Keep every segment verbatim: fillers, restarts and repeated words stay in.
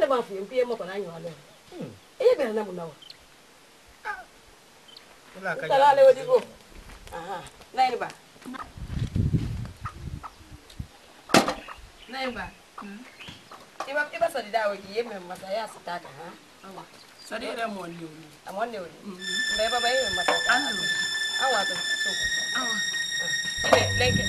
ma fu mpi mo kana nyo ale e be na mu na wa kala le wodi go aha nai ba nai ba iba iba so di dawo gi yeme masaya sitaka ha awa so di re mo ni oni amon ni oni be ba ba yeme masaka awa to so awa ile leke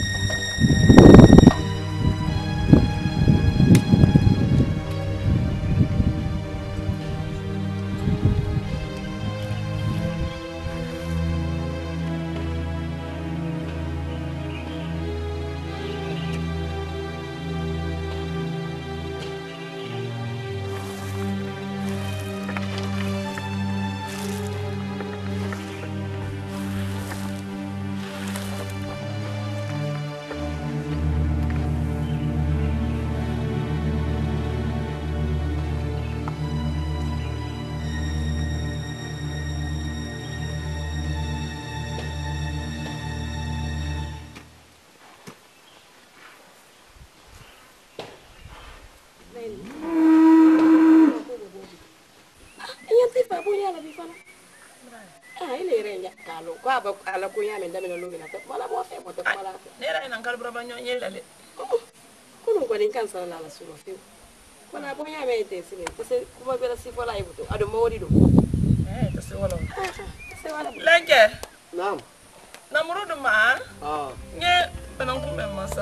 kwa ba ala ko yame ndamina lumina to mala mo fe mo to mala nera ina ngal braba nyo nyelale ko no ko din kan sala la sulo fe ko na bo yame te sile te kuma bela si fola ibuto ado mawdi do eh te se wala se wala lanke naam namurudu ma ah nye penan ko men masa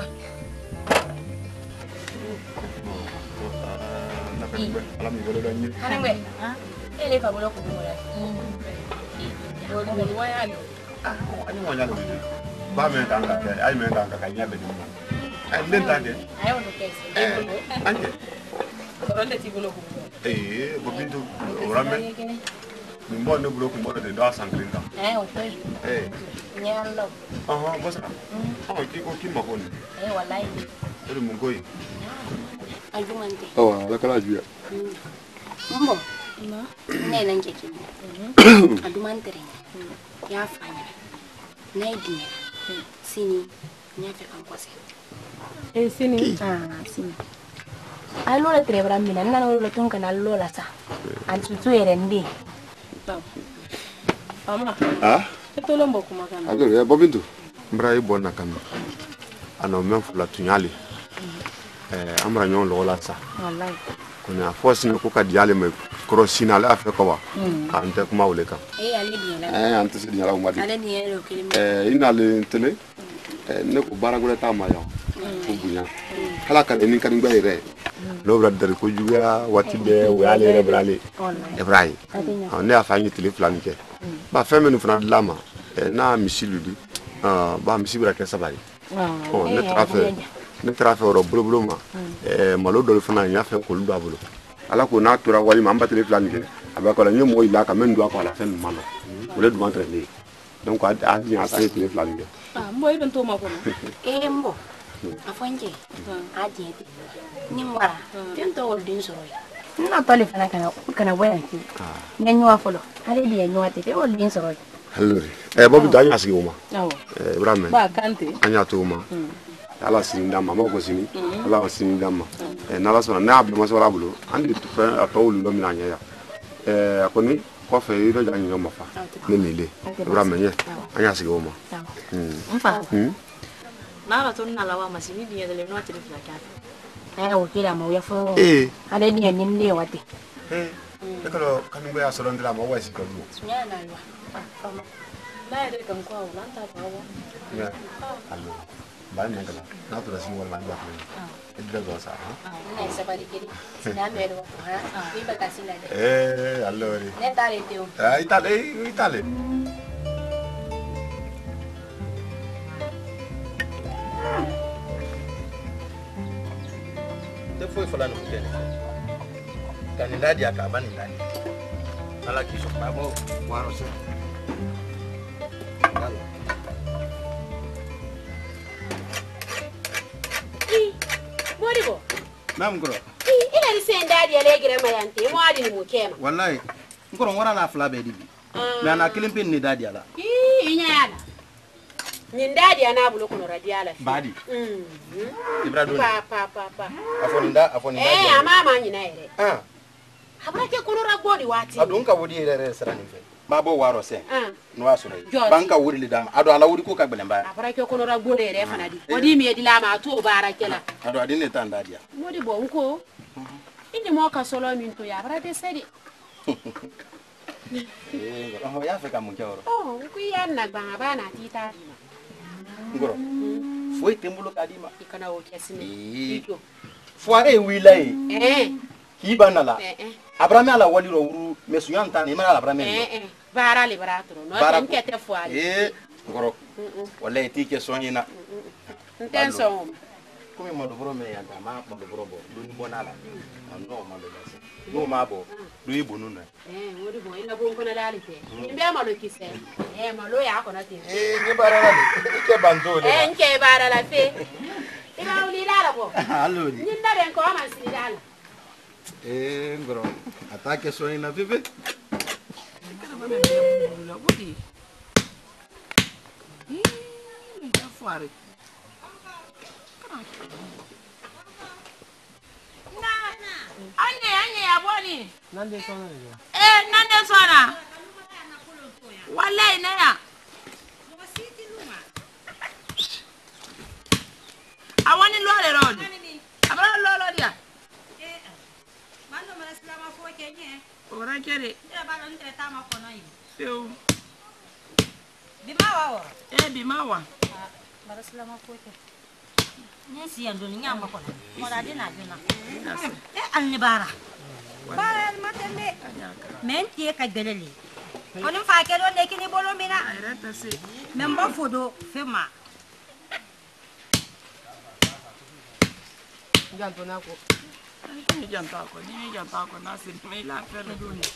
na pe ala mi bolo danyi ana ngwe ha ele fa bolo ko mo ya Boleh wayang. Ah, ini mau nyala ni. Ba me tangga ke, ai me tangga kayaknya beda. Ai len tangga. Ai untuk kes. Anje. Orang dah cibulo ku. Eh, bobintu orang me. Mimbo ne bulo ku mo de do sangrinta. Eh, otoy. Eh. Nyalo. Aha, bosa. Oh, ki ko ki mo ko ni. Eh, wallahi. Ero mungoi. Ajumante. Oh, la kala juya. Mbo. No. Ne nan ke ki. Adumante re. Ya fanya na idea sini nyafe kan kwase eh sini ah sini ai lo le trebra mina na no lo tonka na lo la sa antu tu erende ba ama ah to lombo kuma kana agero ya bobintu mbrai bona kana ana men fula tunyali eh amra nyon lo la sa wallahi kuna force ne ko ka diale me crossina la fe ko ba ante kuma wole ka eh ale diala eh ante se diala umadi ale diala ko eh ina le tele eh ne ko baragole ta ma yo ko bunya kala ka ni kan ngbe re lo bra dar ko juya wati be we ale re brale ibrahim on ne afanyi tele plan ke ba fe menu fana lama na misiludi ah ba misibra ke sabari oh ne trafe ne trafe ro blo blo ma eh malo do fana nya fe ko lu abolo ala ko na tura wali ma mbatele plan ke aba ko la nyomo ila ka men do ko la fen malo o le do entraîner donc a a ni a tele plan ke ah mboy ben to ma ko eh mbo afanje a jeti ni mara den to wol din soro na tole fana kana kana boya ki ne nywa folo ale di nywa te wol din soro allora eh bobi da nya sigi uma eh ibrahim ba kante anya to uma ala sinda mama ko sini ala sinda mama eh nala sona na abdu masala bulo andi to fa atawul ndo mina nya ya eh akoni ko fe iro janyi yo mafa ne mele ibrahim nya anya sigi uma mm mfa na la ton na lawa masini dia dele no tele fla ka eh o kila ma ya fo eh ale dia nin le wate eh e ko kanu go ya so ndira ma wa si ko lu nya na lwa fama la ere kan kwa ulan ta pa wa ya allo ba ne kala na to rasin wala ba ko e dira go sa ha na sa bari kiri na mero ha bi ba ka sila de eh allo ri ne tare teo ah itale itale te foi falando com ele canidade acaba nem nada ala kisho babo waro se allo i morigo nam gro i ina ri sen dadi ele gire mayante mo adi ni mo kema wallahi ngoro ngora na fla be dibi me ana kilimpin ni dadi ala i inya yana ni dadi ana bulo kono radiala badi mm ibrahim pa pa pa pa afoni nda afoni nda eh ama ma nyina ere ah abra ke kono ra bodi wati adun ka wodi re sara ni fe ma bo waro se ah no asure banka wuri li dama ado ala wuri ko ka gbelemba abra ke kono ra bodi re fana di wodi mi di la ma to bara kela ado adin ne tanda dia modi bo nko indi mo ka solo min to ya abra be sedi eh ngoro ya fe ka mun jawro oh ku yanna ba bana tita ngoro foi tembulo kadima ikana o kesine iko foare wilai eh ki banala eh eh abrame ala wali ro wuru mesuyan tan imara ala abrame eh eh bara liberatro no ten kete foare eh ngoro wallahi ti ke sonina nten so kumi mo do bro me ya ma mo do bro bo do ni bonala no ma do dasi no ma bo do ibunu na eh wodi bo ina bon kono dalite imbe ma lo kise eh ma lo ya kono te eh ni barala ni ke banzo le eh nke barala fe ina uli dala bo allo ni ninda den ko ma sini dala eh ngoro atake sonina bebe kana ba me be la bodi eh ya foare Anye anye ya boni. Nande sona le. Eh nande sona. Wallahi na ya. Awani lole road. Abra lolo dia. Eh. Mando mara slama fo kenye. Ora kere. Ya ba nte tama kono yi. Yo. Bimawa wa. Eh bimawa. Mara slama fo ke. Nesi ando ni nyamba kono. Mora dina dina. Eh alni bara. Bara matende. Menti ka belele. Oni fa ke do nekini bolo mina. Ayrata se. Memba fodo fema. Janto nako. Ni janta ko, ni janta ko na se me la fere do ni.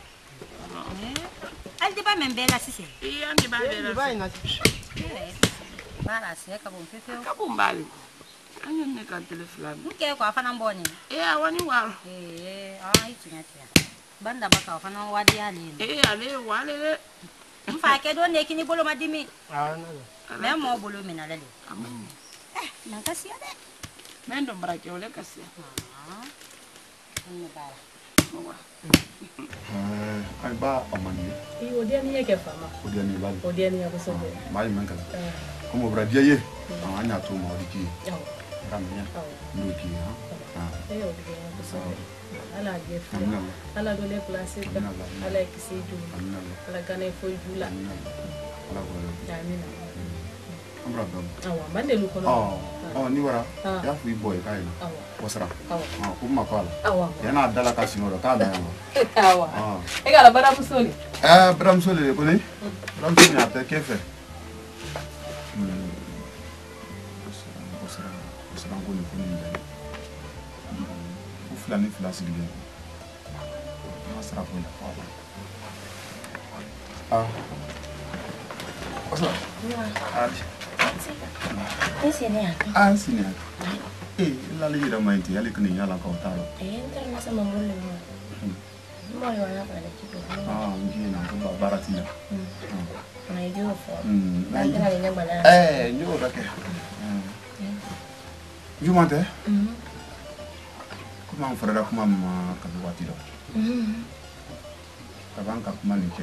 Eh. Aldi ba membela sise. Eh andi ba de la. Vai na. Bara se ka bon fefe. Ka bumbali. Anya ne ka telefone. Nke ko afana mboni. Eh awani wa. Eh, ah itinya tia. Banda baka afana wadi ali. Eh ale wale. Mfa ke do nekini bolo madimi. Ah na. Me mo bolo mina lele. Amen. Eh, nankasi ade. Mendo mbrake ole kasi. Ah. Ni bara. eh ai ba amani i odia ni yake fama odia ni ba odia ni yako sobe mai mankala como bradia ye anya to ma odiki yawo ramnya ndoki ha ah eh odia yako sobe ala gefu ala dole place ala kisiju ala kana fo jula ala ko damina ambra dom awa mande lu kono oh oh ni wara ya fu boy kai na awa wasra awa ah kuma kwala awa yana dala kasino ro ka na awa ah e gala bara musoli eh bram sole ko ni bram sole ate kefe hmm wasra wasra wasra ko ni ko ni ndani fulani fulani sigile wasra ko ni ah wasra ah Ese ne aka. ah sini eh la le ira mai ti ale kini yala ka otaro Eh, entar masa mamule mo. Mo yo na para kitu. ah ngi na ko barati na Na idio fo. hmm Na tena ni nyamba na. eh nyo rake jumante Mhm. kuma frera kuma ma ka wati do Mhm. ka banka kuma ni ke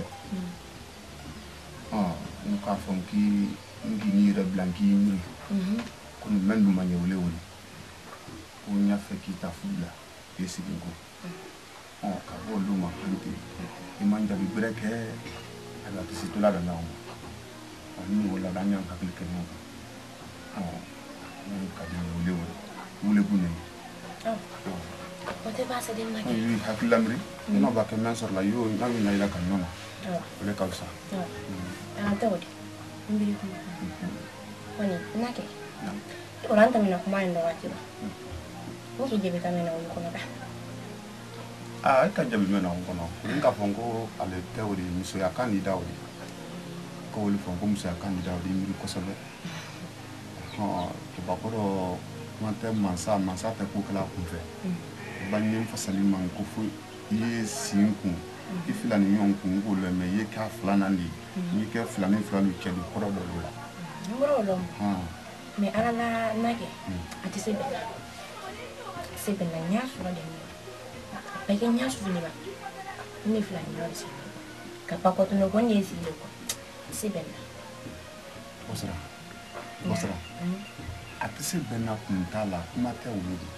ah nka fonki ngi ni re blanki ni Mhm. kun mendu manye wole wole ko nya fe ki ta fula esi go oh ka bo lu ma hanti e manja bi breke ala to si tula da na o ani wala da nya ka klike no oh ni ka di wole wole wole bu ne Oh. Ote pasa din na ke. ni hakilamri no ba ke men sor la yo na mi na ila ka nyona Oh. le ka sa Oh. Ah, tawdi. Mbili kuma. Kwani nake. Oranta mina kuma ndo watiba. Musu jebe kama na uko na. ah ka jabi mena on kono nka fongo ale tewri miso ya kandida wodi ko woli fongo miso ya kandida wodi mi ko sobe ha to bakoro mante mansa mansa te ko kala ku fe banyen fasali man ko fu ye sinku ifila ni yon ku ngolo me ye ka flana ndi ni ke flana flana ke di ko do lo Ngoro lo. ha Me ala na nake. Ati sebe. Sebe na nyasu na demi. Baik nyasu ni ba. ne fila ni yɔrɔ si ka pa kɔtɔ ne ko ne ye sigi ko se bɛ na Osra Osra a tɛ se bɛ na kun t'a la kuma tɛ wuli de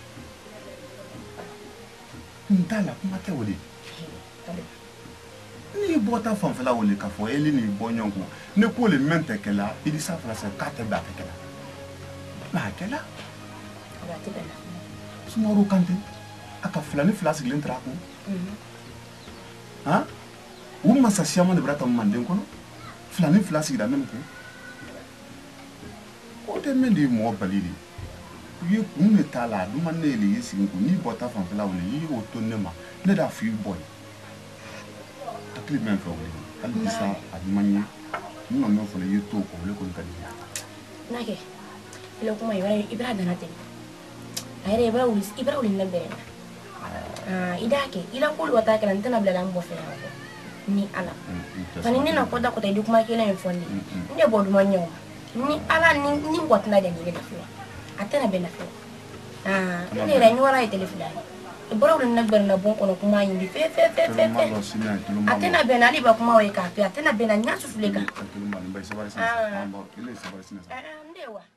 kun t'a la kuma tɛ wuli ni bɔta fanfɛla wuli k'a fɔ Eli ni bɔ ɲɔgɔn kɔ ne ko le mɛn tɛ kɛla Idrissa fana sɛ k'a tɛ bɛn a tɛ kɛla mais a kɛla a tɛ bɛn na Sumaworo Kante a ka fila ni fila sigilen tɛrɛ a kun han u masa siyaman de bɛra ta Manden kɔnɔ fila ni fila sigira même kun o tɛ min de ye mɔgɔ bali de ye kun de t'a la a dun ma ne ye de ye sigi kun n'i bɔta fanfɛla wuli i y'o to ne ma ne d'a fɔ i bɔ ye hakili mɛn fɛ wuli hali bi sa a man ɲɛ n nana n'o fana y'i to o wele kɔni ka di n'a kɛ ile kuma i bɛra i bɛra dana ten a yɛrɛ i bɛra wuli i bɛra wuli ne bɛrɛ na ah i d'a kɛ i la k'olu ka taa kɛ la n tɛna bila la n bɔ fɛ yan kɔ ni ala fani ne na kɔda kɔda i di kuma kelen in fɔ ne n de bɔ duma ɲɛw ni ala ni ni mɔgɔ tɛna dɛmɛ ne la fɔlɔ a tɛna bɛn na fɔlɔ ah ne yɛrɛ n wɔɔrɔ ye tele fila ye i bɔra wuli ne bɛrɛ na bon kɔnɔ kuma ɲini fɛ fɛ fɛ fɛ fɛ a tɛna bɛn na ale b'a kuma ye k'a fɛ a tɛna bɛn na n y'a sufile kan ah n de wa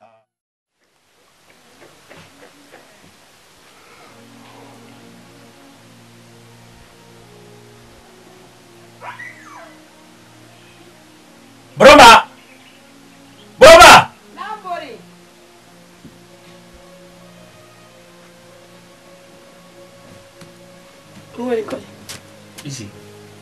Broma! Broma! Nabori. Où est l'école? Ici.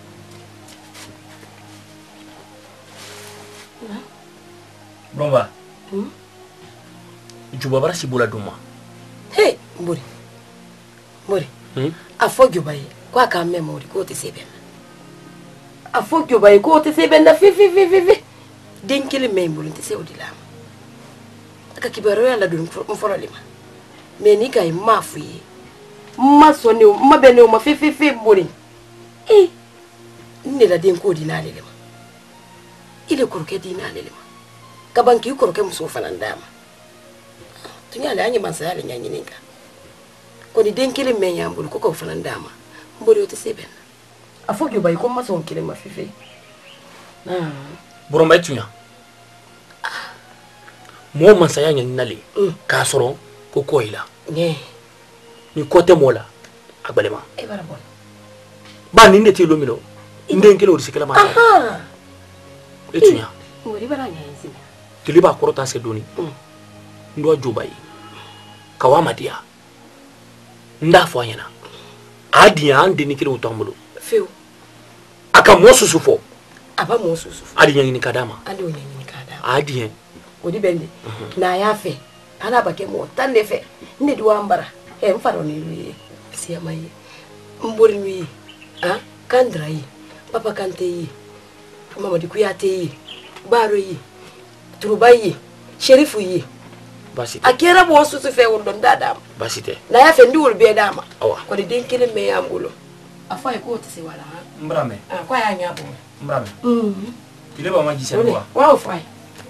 Broma. Hmm? Juba si bola duma. Hey, Mbori. Mbori. Hmm? A fo Juba yi ko aka memory ko te sebe. A fo Juba yi ko te sebe na fi fi fi fi. Den kili memory te se odila. Aka kibaro ya la dun mforo lima. Me ni kai mafu yi. Ma so ni ma be ni ma fi fi fi Mbori. Eh. Ni la den ko dinale lima. Ile kuruke dinale lima. Kabanki kuruke muso fanandama. Tunya la anyi mansa yale nyanyi ninka. Ko ni den kele men yambul ko ko fanandama. Mbori o te sebe. A fo Juba yi ko ma so kele ma fi fi. Ah. Broma tunya. Mo mansaya nya nale ka soro ko koila ne ni kote mola agbalema e bara bon ba ni ndete lo milo nden kele o sikela ma aha e tunya Mbori bara nya yin tili ba korota se doni ndo Juba yi kawama dia nda fo anyana adia ande ni kele o tombulo feu aka mo susufo aba mo susufo adi nya ni kadama adi o nya ni kadama adi odi bende na ya fe ana bake mo tande fe ndi di wambara e mfaro ni lui siya mai Mbori wi ah Kandra yi Papa Kante yi Mama di Kuyate yi Baro yi Turuba yi Sherifu yi basite akera bo susu fe wondon dadam basite na ya fe ndi wol be dama awa ko de denkele me ambulo afa e ko te se wala ha mbrame ah kwa ya nyabo mbrame mhm ile ba maji selwa wow fai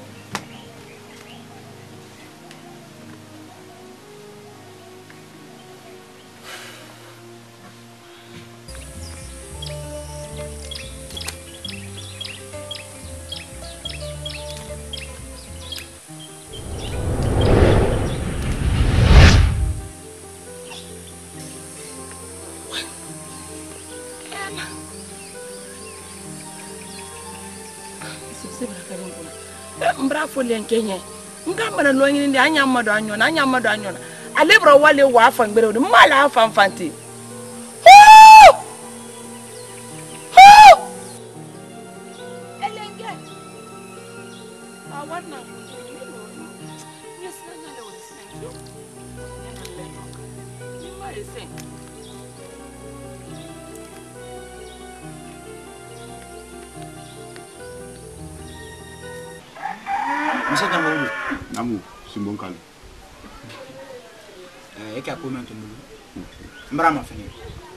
Mbra folen kenye nga mana no ngini ndi anya mado anyona anya mado anyona alebra wale wa afa ngbere odi mala afa mfanti elenge awana yes nanya le wori senjo nanya le ni mari sen Masa Jambaulu. Namu, Simbon Kali. Eh, eka comment mulu. Mbara ma fini.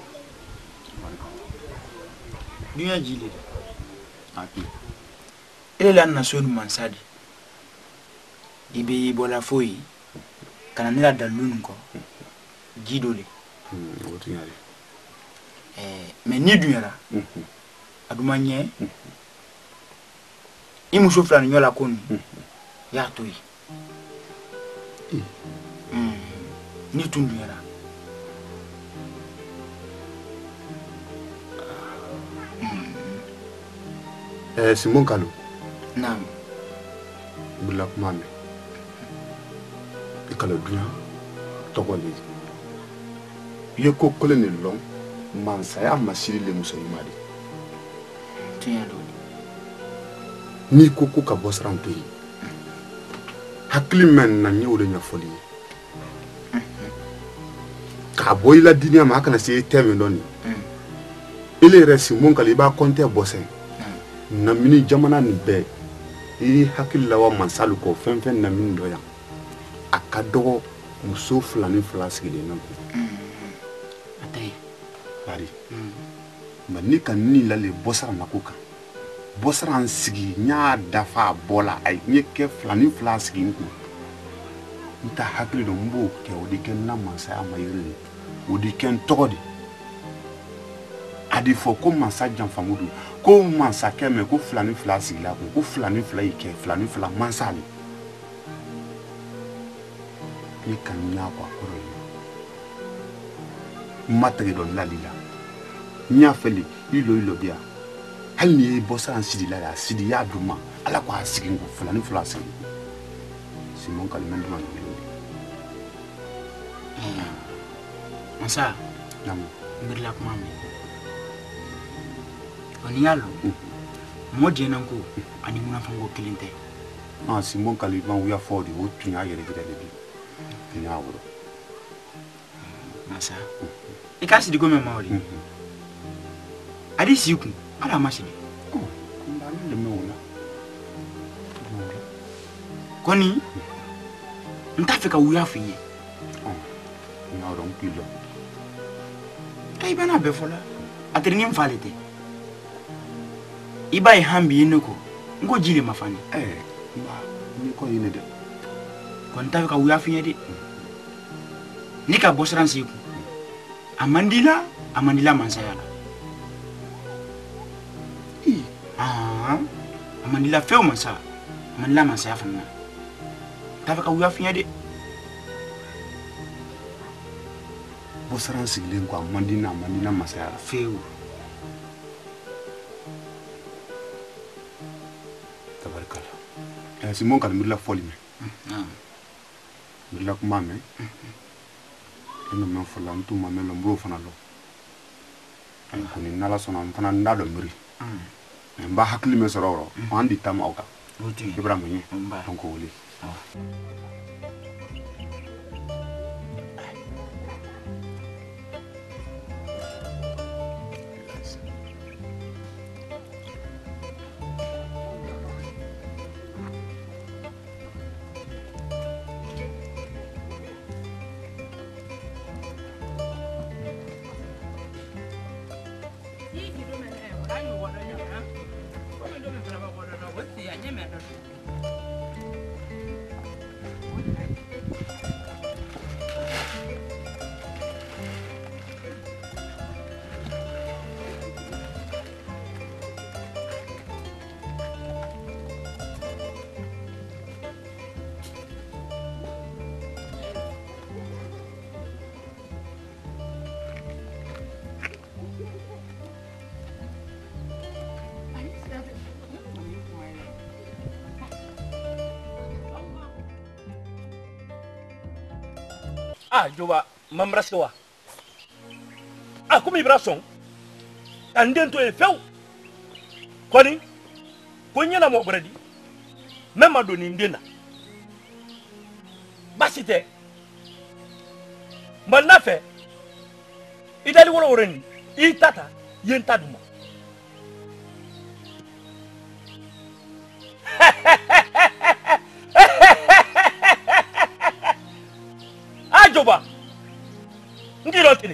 Dunya jili. Aki. Ile la na sonu mansadi. Ibe bola foi. Kana nila dalun ko. Jidole. Hmm, wotu yari. eh mais ni dunyara aduma nye imu so flan nyola koni ya toyi mm ni tundunyara eh Simon Kalu naam bila kumame ikala dunya togole ye ko kole ne long mansa ya masiri le musaimadi tiya do ni ko ko ka bosran to yi hakli men na nyewde nya foli ka boyla dinia ma kana se teme doni ile resi mon kali ba konte bosen na mini jamana ni be i hakli lawa mansalu ko fen fen na min doya akado muso fulani flasigi de nan atay bari ma ni kan ni la le bosara na ko kan bosara sigi nya dafa bola ay nyeke fulani flasigi nku nta hakli do mbo ke odi ken na mansa amayire odi ken togodi adi fo ko mansa jan famudu ko mansa keme ko fulani flasigi la ko fulani flai ke fulani fla mansa ni ni kan nya kwa koro matagi don lalila nya feli ilo ilo bia hal ni bosa an sidi la ya sidi ya duma ala ko asigi ngo fulani fla asigi Simon Kalimandu man lo masa nam mbirla ko mami oni yalo mo je nan ko ani muna fango kilinte ah Simon Kalimandu ya fodi o tunya yere gida de bi nya wuro masa ikasi digo me mawli adi siku ala mashidi oh mbani le me wona koni ntafika uya finye oh nya ron kilo ay bana be fola atrini mfalete iba e hambi yenoko ngo jile mafani eh ba ni ko yine de kon ntafika uya finye de nika bosran siku amandila amandila mansayala i ah amandila feu mansa amandila mansaya fanna tafika uya finye de bosran siglen ko mandina mandina masaya feu tabarkala eh Simon Kalimandu la foli me ah bila kuma me ino men fola ntu ma me lo mbro fana lo ay ko ni nala sona fana ndado mbiri mba hakli me sororo andi tam awka oti ibrahim ni mba donc woli ah joba mamrasewa ah kumi brason anden to e few koni ko nyala mo bradi même do ni ndena basite man nafe idali woro woreni i tata yenta duma ajoba ngiro tini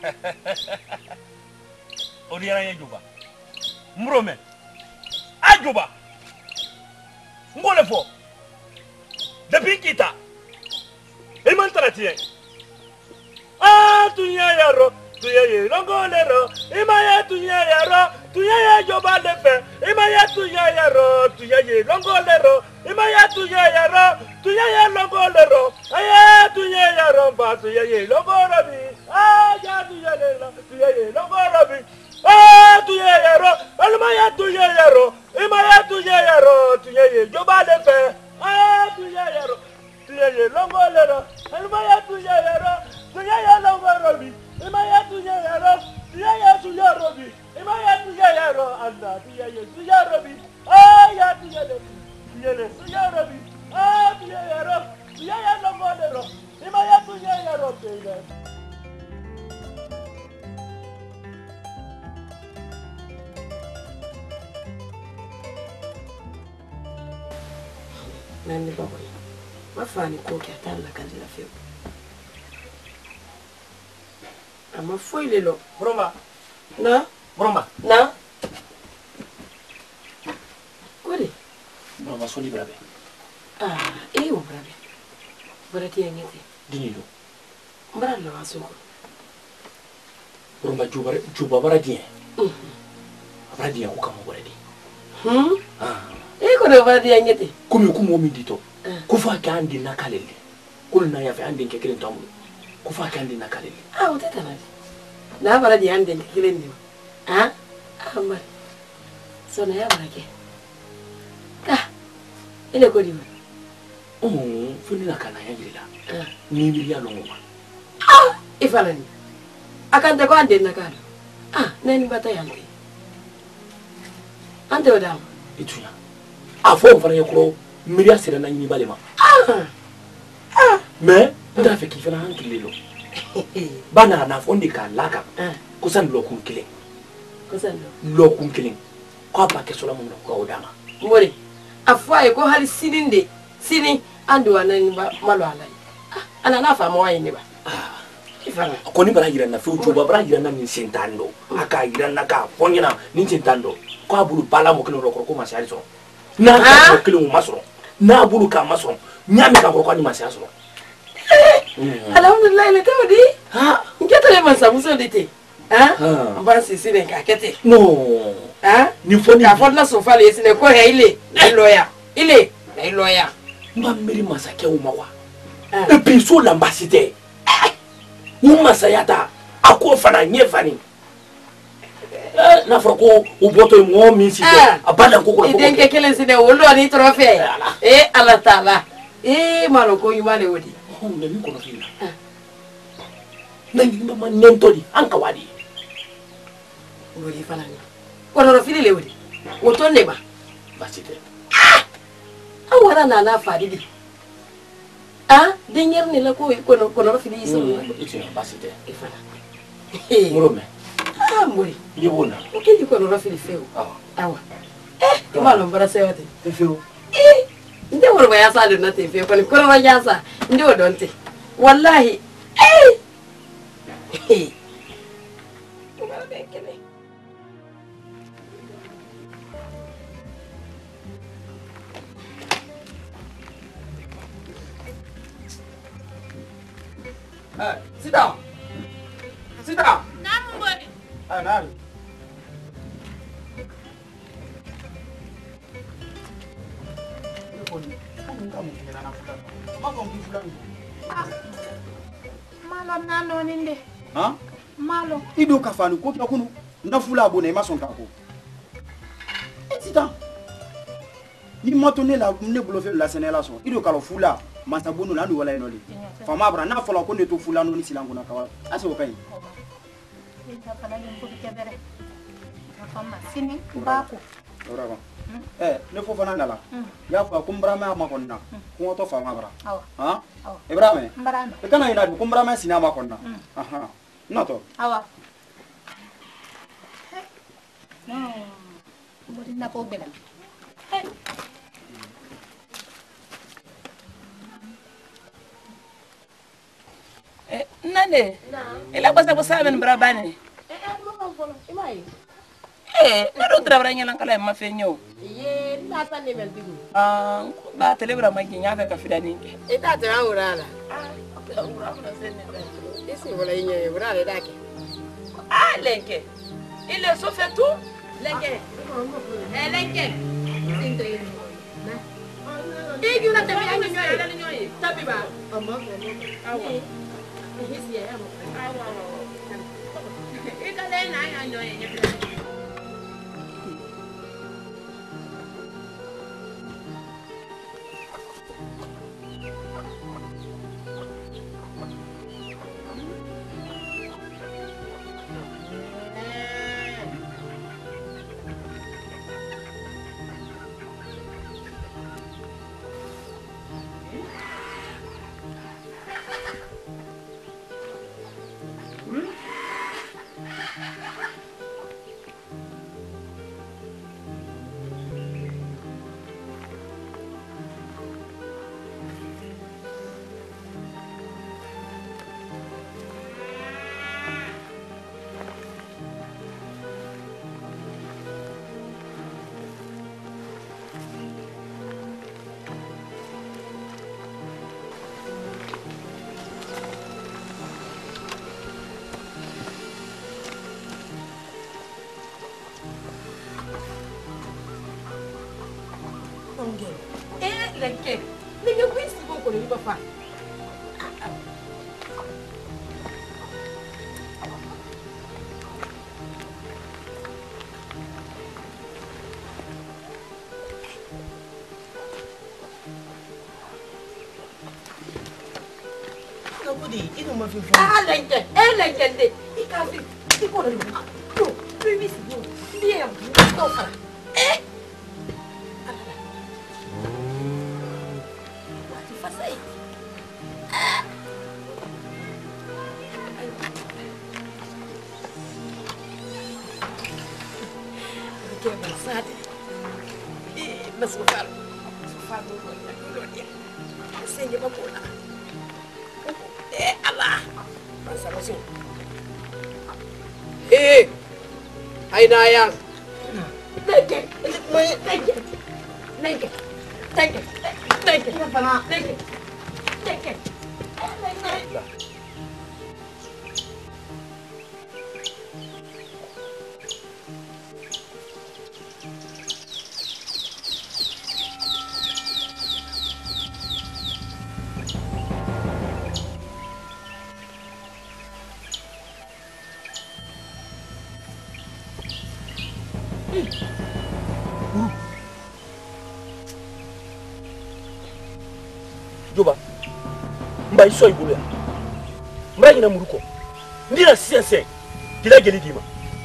Odiara ye juba. Mrome. Ajuba. Ngole fo. Depuis kita. E man tratie. Ah, tunya yaro, tuya ye longolero. E maya tunya yaro, tuya ye juba de fe. E maya tunya yaro, tuya ye longolero. E maya tunya yaro, tuya ye longolero. Aya tunya yaro ba tuya ye longorobi. Ah, ya tuya le tuya ye longorobi. Ah, tuya yaro, almaya tuya yaro. E maya tunya yaro, tuya ye juba de fe. Ah, tuya yaro, tuya ye longolero. Almaya tuya yaro, tuya ye longorobi. E maya tunya yaro, tuya ye tuya robi. E maya tuya yaro, anda tuya ye tuya robi. Ah, ya tuya le tuya le tuya robi. Ah, tuya yaro, tuya ye longolero. E maya tuya yaro, tuya. Nani baba yi mafani ko ke atalla kandi la few ama foi lelo Bromba na Bromba na kodi Bromba soni brabe ah e o brabe barati ngete dinilo mbara la wasoko Bromba juba juba baradi baradi ko kamo baradi hmm ah e ko do baradi ngete kumi kumo mindito kufa kandi nakalele kulna ya fa andi kekele tamu kufa kandi nakalele ah utata na na baradi ande kekele ndi ah amma so na ya barake ah ile ko diwa oh funi nakana ya ngila ni miliya longa ah ifalani akante ko ande nakala ah nani bata yande ande odam itunya afo mfana yakuro miliya sera na nyini balema ah ah mais nda fe ki fana hankilelo bana na fondi ka laka kusan lokun kile kusan lokun kile ko ba ke sola mun ko odama mbore afwa ko hali sininde sini andu anani malo alai ah ana na fa mawai ne ba ah ifana ko ni bara yira na fu juba bara yira na ni sentando aka yira na ka fonyana ni sentando ko abulu bala mo kilo rokoro ko masari so na ka kilo mo masoro na abulu ka masoro nyame ka ko ni masari so alhamdulillah le tawdi ha ngeta le man sabuso dite ha mba sisi ne ka kete no ha ni foni ka fodla so fale sine ko he ile loya ile na loya mba meri masake o mawa e puis so l'ambassadeur mu masayata ako fana nyefani na froko o boto mo mi si abada ko ko iden ke kelen sine o lo ni trophée eh Allah taala eh malo ko yumale wodi oh ne mi ko no fina na ngimba man nentodi anka wadi wodi fana ni ko no fili le wodi o to ne ba basite awara na na faridi ah denyer ni la ko ko no ko no fili so itu basite ifana murome ah muri yibona ukindi ko no fili feo awa awa eh malo mbara sewote feo eh nde wor ba yasa de na te feo ko ko no yasa nde o donte wallahi eh eh ngara be kele Hey, sit down. Sit down. Namu mbodi. Ah, nani? Malo nando ninde. Ha? Malo. Ido kafanu ko kya kunu. Ndafula abona imason kako. Sit down. Ni matone la ne bolo fe la senela so. Ido kala fula. Masabunu na ndu wala enoli. Fama bra na fola ko ne to fula no ni silangu na kawa. Ase o kai. Ita fala ni ko kebere. Fama sini bako. Ora ba. Eh, ne fo fana ndala. Ya fa kumbra ma ma konna. Ko to fama bra. Ha? Ibrahim. Mbarama. E kana ina kumbra ma sina ma konna. Aha. Nato. Awa. No. Mbodi na ko bela. Nane. Ila basta basta men brabane. Eh eh mo ko folo. Imai. Eh, ero trabalhar em Lancala ma fenyo. Ye, na ta ne mel digu. Ah, ba telebra ma ginya ka ka fidani. E ta ta urala. Ah, urala sene da. Isi wala yenye urala dake. Ah, lenke. Il est sauf tout. Lenke. Eh, lenke. Sinte. Na. Igi na tabi anyi nyoy. Tabi ba. Amma ko. Awa. Hisi ya mo. Awa. Ika le na anyi nyoy. Eh, lenke. Ninga kwisi ko ko ni papa. Nobody, you know my people. Ah, lenke. Eh, lenke de. Ikasi. Iko ni. No, baby, no. Dia, stop. Eh. Mas bukan, bukan bukan dia. Sehingga apa Eh Allah, masa masuk. Eh, hai nayang. Nengke, nengke, nengke, nengke, nengke. Apa nak? Nengke, nengke. Juba, mba iso ibulu ya. Mba ina muruko. Ndira siense. Dila geli dima.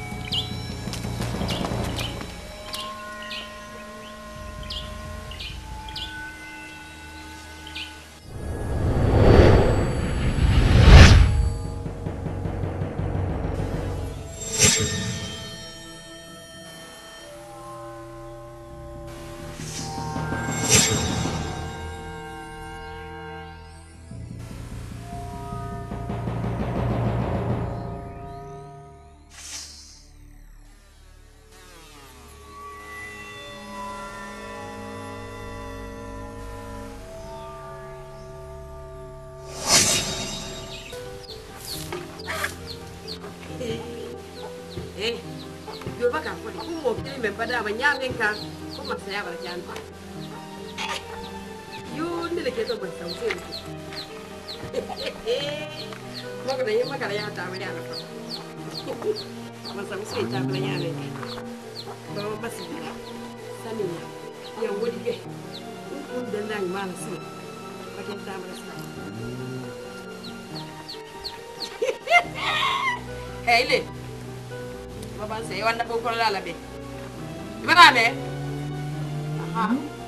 Eh, yo baka ko ko mo kili men pada ba nyamen ka ko ma saya ba jan pa yo ni le ke to ba sa usi mo ko dai ma kala ya ta ba ya na ma sa usi ta ba ya ne ba ba si sani ya wodi ke ko da nan ma na si ba ke ta ba sa hey le Baba saya wanda ko ko la be. Ibara me. Aha.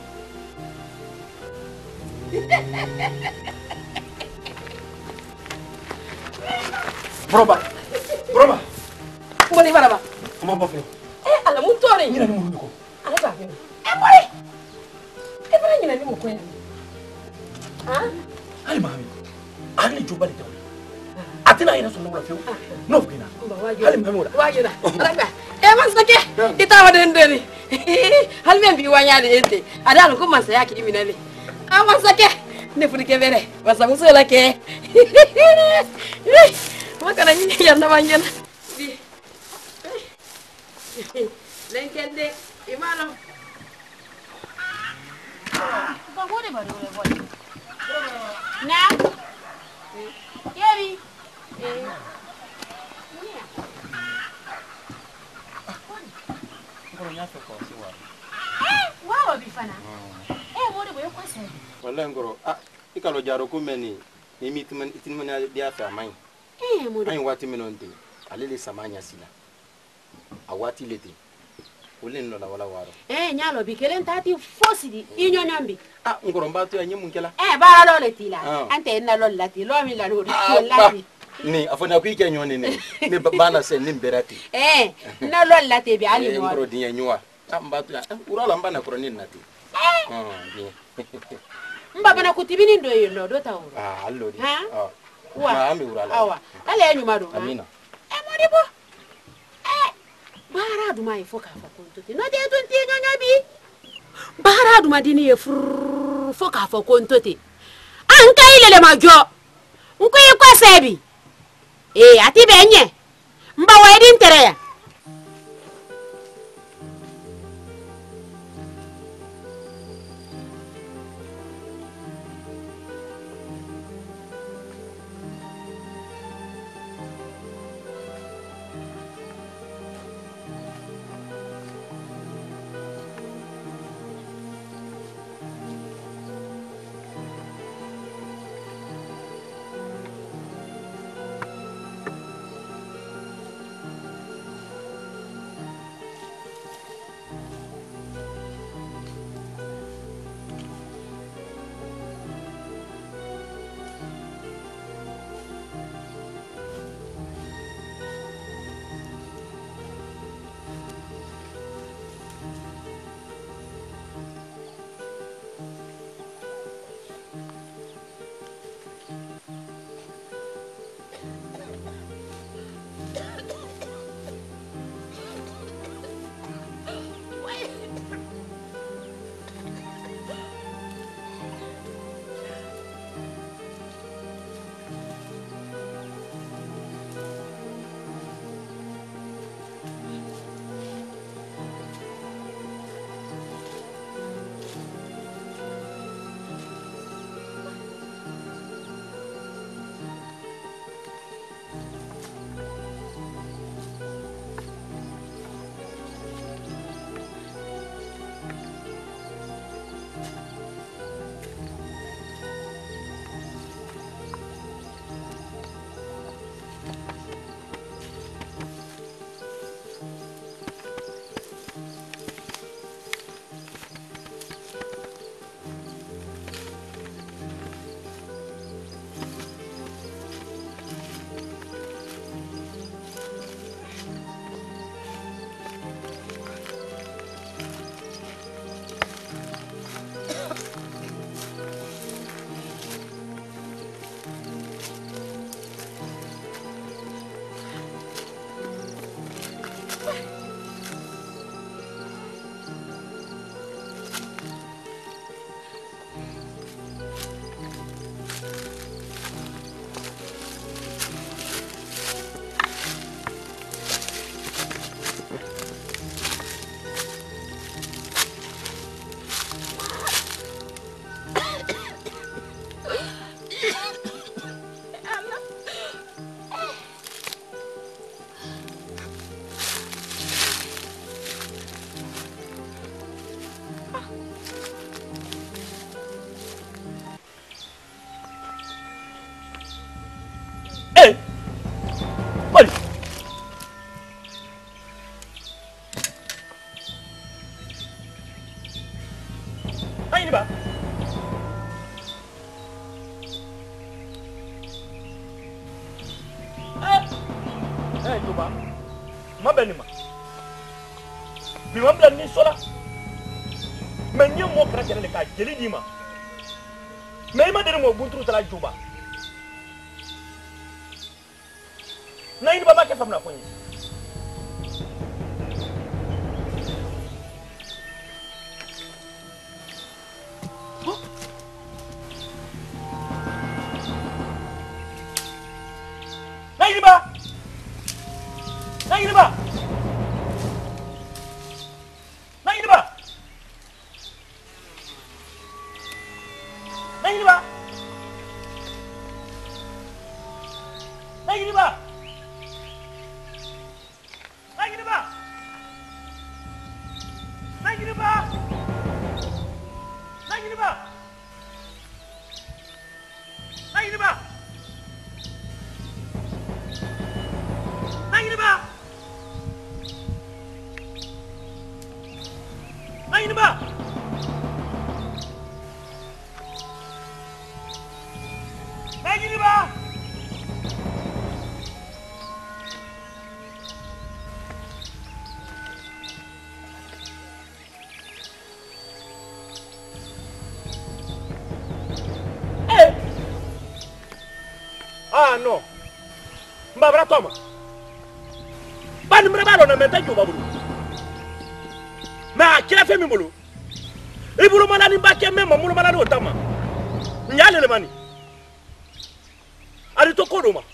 Broba. Broba. Ngoni bara ba. Kuma ba flo. Eh ala mu tore. Nyina ni mu ko. Ala ba be. Eh boy. Eh bara nyina ni mu ko. Ha? Ai mami. Ali juba le tawo. hali mamuda wajina alaka e man sake ita wadan dani hal men bi wanya de ente adal ko man saya ki minale a man sake ne fudi ke bere wasa muso la ke makana ni yanda manjana bi lenkende imano ba gode ba dole ba na Yeri eh Wow, bifana. Eh, mo de boy kwase. Wallahi ngoro ah ikalo jaro ko meni ni mitman itinman dia fa mai. Eh, mo de. Ai wati menonte. Alele samanya sila. Awati lete. Olen no la wala waro. Eh, nyalo bi kelen tati fosidi inyo nyambi. Ah ngoro mbatu ya nyemu nkela. Eh, bara lo letila. Ante na lo lati, lo mi la lo lati. Ni afona ku ike nyone ni. Ni bana se ni mberati. Eh, na lo lati bi ali mo. Ngoro dinya nyua. Mbatu ya urala mbana kroni nati. Ah, bien. Mbaba na kutibini ndo yino do tawo. Ah, allori. Ah. Wa. Ma ami urala. Awa. Ale enyu madu. Amina. Eh, modibo. Eh. Bara duma ifo ka fa kontote. No de tunti nyanya bi. Bara duma dini e fur fo ka fa kontote. An kai lele majo. Nko yi kwasebi. Eh, ati benye. Mba wa edin tere. Jeli di ma mais ima dere mo bunturu tala juba na ini baba ke famna fonyi Nangiliba. Nangiliba. Nangiliba. Nangiliba. Nangiliba. Nangiliba. Nangiliba. Nangiliba. Nangiliba. Nangiliba. Nangiliba. Ah non. Mbabra toma. Ban mrebalo na menta juba bulu. Ma kila femi bulu. Ibulu malani mbake mema mulu malani otama. Nyale le mani. Ali to kodoma.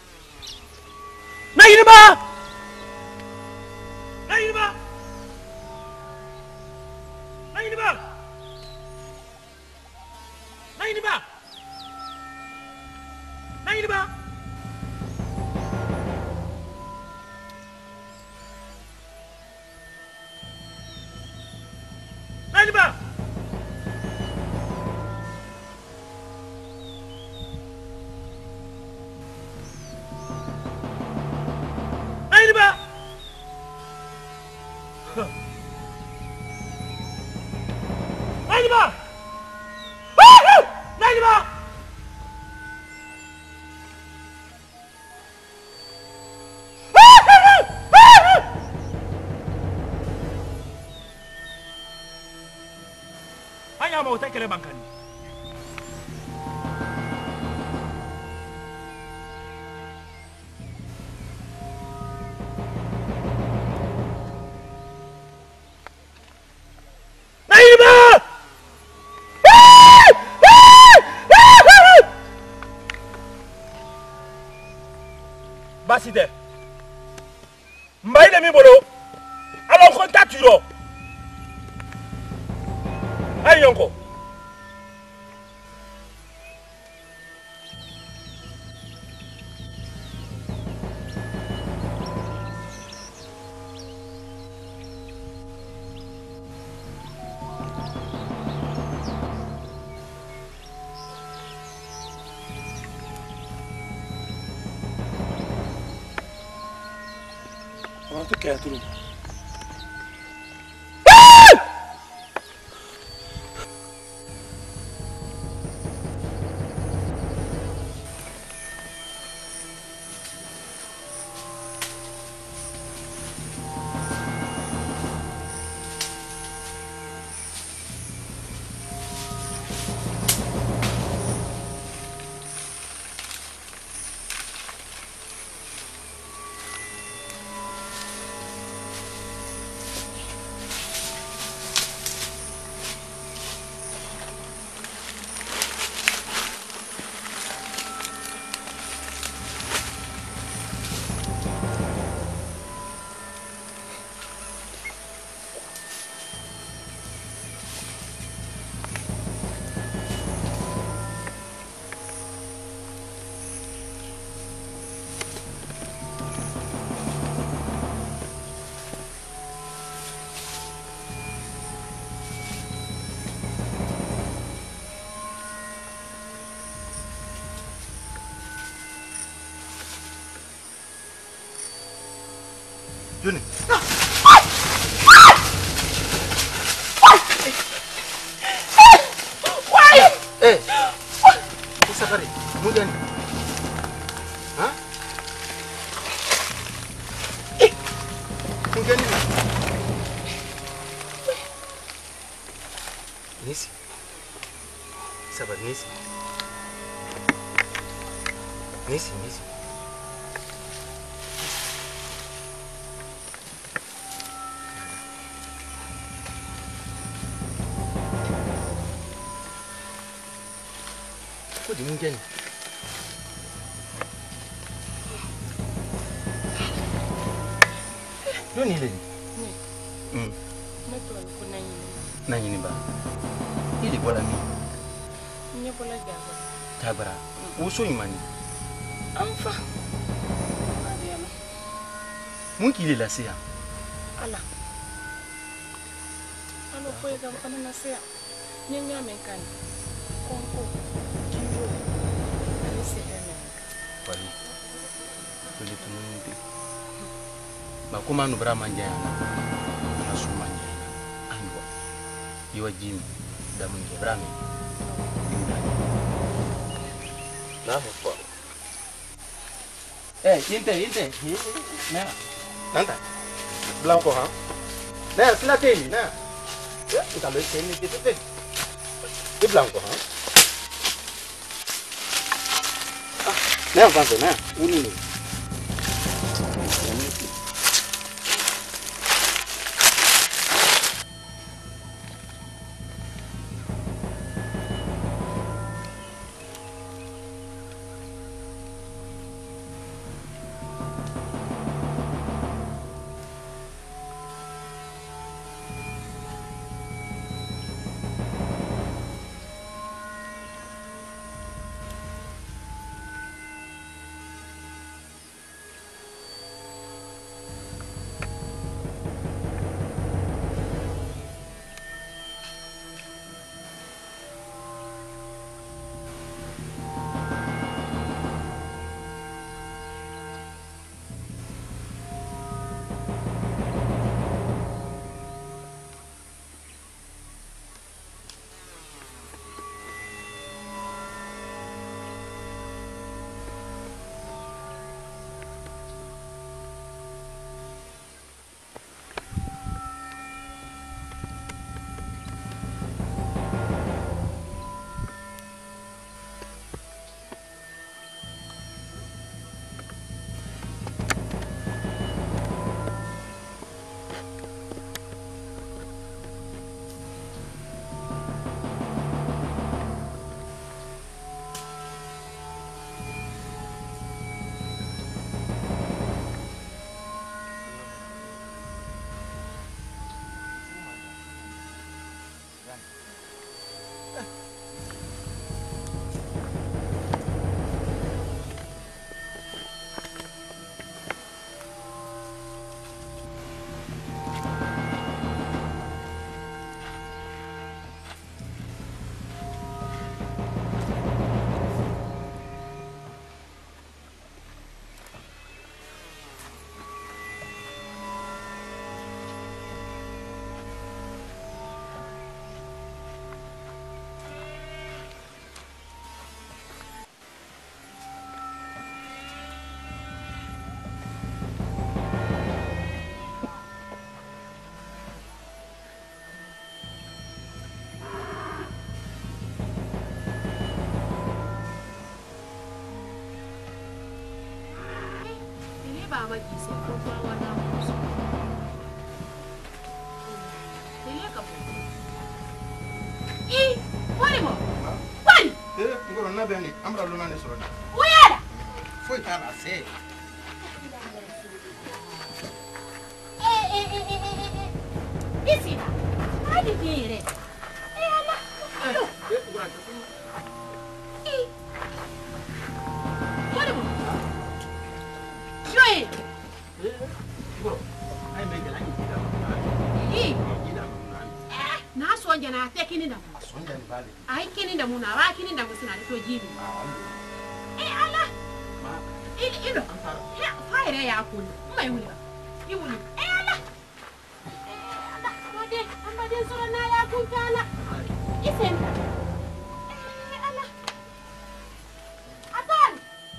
Na yiriba. Na yiriba. Na yiriba. Na yiriba. Nangiliba. Nangiliba. Nangiliba. Nangiliba. Nangiliba. Hanya mau tak kira bangkani. Naiba! Baside. Mbaile mi bolo. Alors contact yo. Aïe encore. On te casse tout. Juni. Why? Eh. Bisa kali. Kemudian. Hah? Eh. Kemudian ini. Nisi. Sabar Nisi. Nisi, Nisi. Kok dimungkin? Doni le. Hmm. Meto ko nanyi. Nanyi ni ba. Ili bola mi. Nye bola gaba. Tabara. Uso imani. Amfa. Mun kile la sia. Ala. Alo ko ga kana na sia. Nyanya menkan. Konko. Jiwo. Ani se ene. Wali. Wali tumundi. Ba kuma no bra manja yana. Na su manja. Anwa. Iwa jim da mun ke bra mi. Na fa. Eh, inte, inte. Nada. Nada. Blanco, ¿ah? Nada, si la tiene, nada. Nunca lo tiene, ¿qué te ves? Es blanco, ¿ah? Nada, cuánto, nada. Un minuto. Baba gise ko ba wana muso. Tele ka bo. Eh, wani mo. Wani. Eh, ngoro na bani, amra luna ne soro na. Uyala. Foi ta na se. Eh eh eh eh eh. Isi. Hadi dire. Eh ala. Eh, ngoro. Eh. Wani mo. Joy. Ngoro. Ai me gela ni da. Eh. Na sonja na te kini da. Sonja ni bale. Ai kini da mu na ba kini da mu sina da to jibi. Eh ala. Ma. Ilo ilo. Ya fire ya kuni. Mai wuli ba. Yi wuli. Eh ala. Eh ala. Made, amade sura na ya kun kala. Isen. Eh ala. Atan.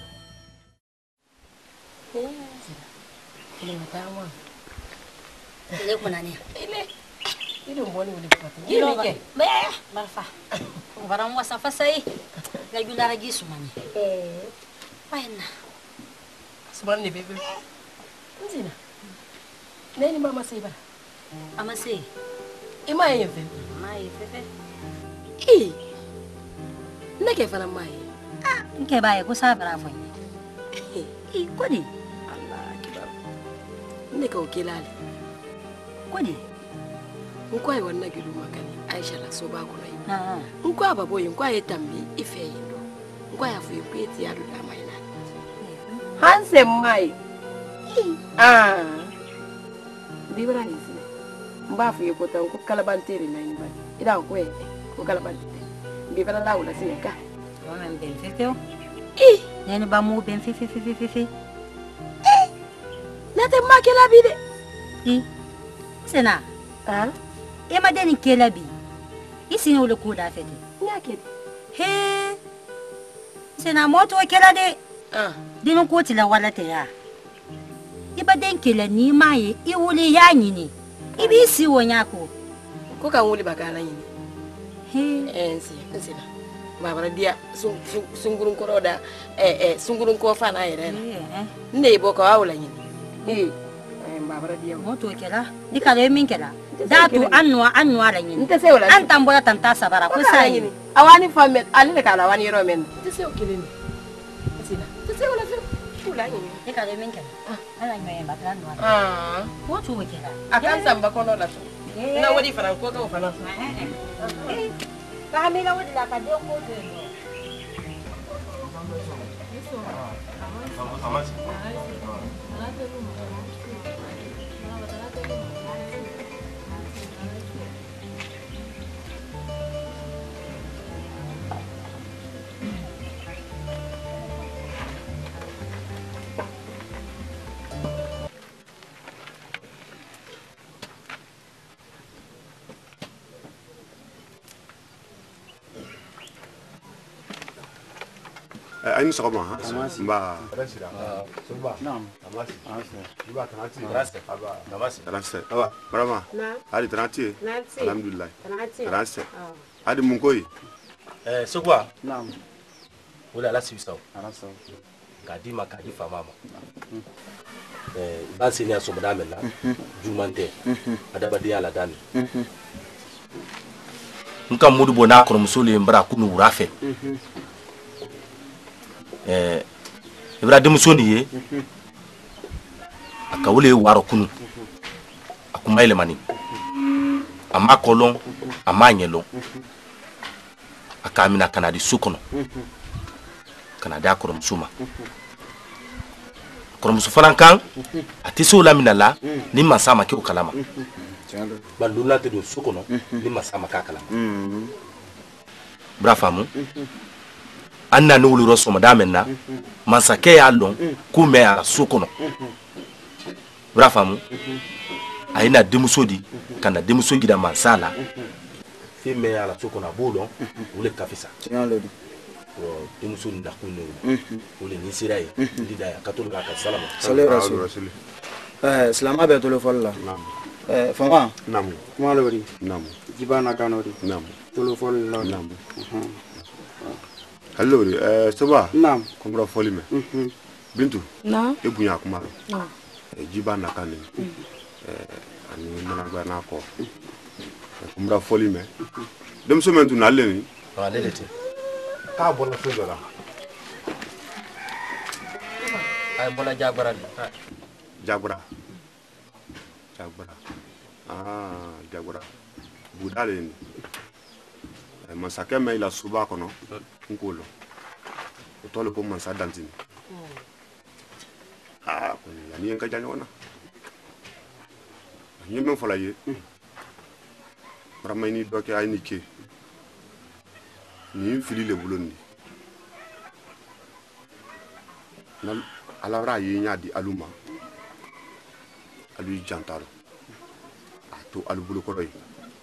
Ile matawa. Ile kuna ni. Ile. Ile mboni ule pata. Ile ke. Be, barfa. Barang wasa fasai. Ga gundara gisu mani. Eh. Paina. Sebenarnya bebe. Nzina. Nani mama sai bara? Ama sai. Ima yefe. Mai fefe. Eh. Nake fana mai. Ah, nke bae ko sabara fo ni. Eh, kodi. Allah kibar. ne ka okilale kodi nko ai wannan gidu makani Aisha la so ba ko nayi nko ababo yin ko ai tambi ife yindo nko ya fu ku eti ya do da mai na hanse mai ah bibra isi mba fu ko tan ko kalabantere na yin ba ida ko e ko kalabantere bibra la wala sineka wa men ben fefeo eh nene ba mu ben fefe fefe fefe eh nate makela bide eh sena ah e ma deni kela bi isi ne wole ko da fete nyake he sena moto kela de ah dinu ko tila wala te ya iba den kela ni mai i wole ya nyini ibi si wonya ko ko kan wole bakala nyini he ensi ensina babara dia sungurun ko da eh eh sungurun ko fa na yere ne bo ko awla nyini eh babara dia moto kela dikale min kela datu anwa anwa la nyini nte se wala anta mbola tanta sabara ko sai awani famet alile kala wani ro men nte se okilini sina nte se wala fe kula nyini dikale min kela ala nyoye batran no ah moto kela akan samba kono la to na wadi fara ko ko fara ka mila wadi la ka de ko de Aini sokoma ha mba Suba naam amasi amasi iba tanati Raste. aba Namasi. raste aba barama Na. ali tanati Tanati. alhamdulillah Tanati. raste Ah. adi munkoi Eh, sokwa. naam Wala la sibisaw. arasa Kadi ma kadi fa mama. Eh, ba sini aso madame la. Jumante. Adabadi ala dami. Nka mudu bona kono musole mbara kunu urafe. Eh, Ibrahim Soni ye akawule waro kunu akumaile mani ama kolon ama nyelo akamina kanadi sukono kanadi akorom suma akorom sufaran kan atiso lamina la ni masama ke ukalama balula te do sukono ni masama ka kalama brafamu anna no wulu roso madame na mansake ya lon ku me ara sokono brafamu aina demusodi kana demusodi da mansala fi me ara sokono bolo wule kafisa tialodi o demusodi da ku ne wule ni sirai ndi da ya katolu ka salama sallallahu alaihi wasallam eh salama be to le folla nam eh fama nam kuma lori nam jibana kanori nam to le folla nam Hello, eh soba naam kombra folime mhm bintu na e bunya kuma na e jiba na kanni eh ani mana gba na ko kombra folime dem so mentu na leni wa lelete ka bona so dora ay bola jagbara jagbara jagbara ah jagbara budale ni e masake me ila suba kono nkolo utole ko mansa dantini ah ko ni en ka janyo na ni men fola ye ramay ni doke ay ni ke ni fili le bulondi nam alavra yi nyaadi aluma alu jantaro ato alu bulo ko roy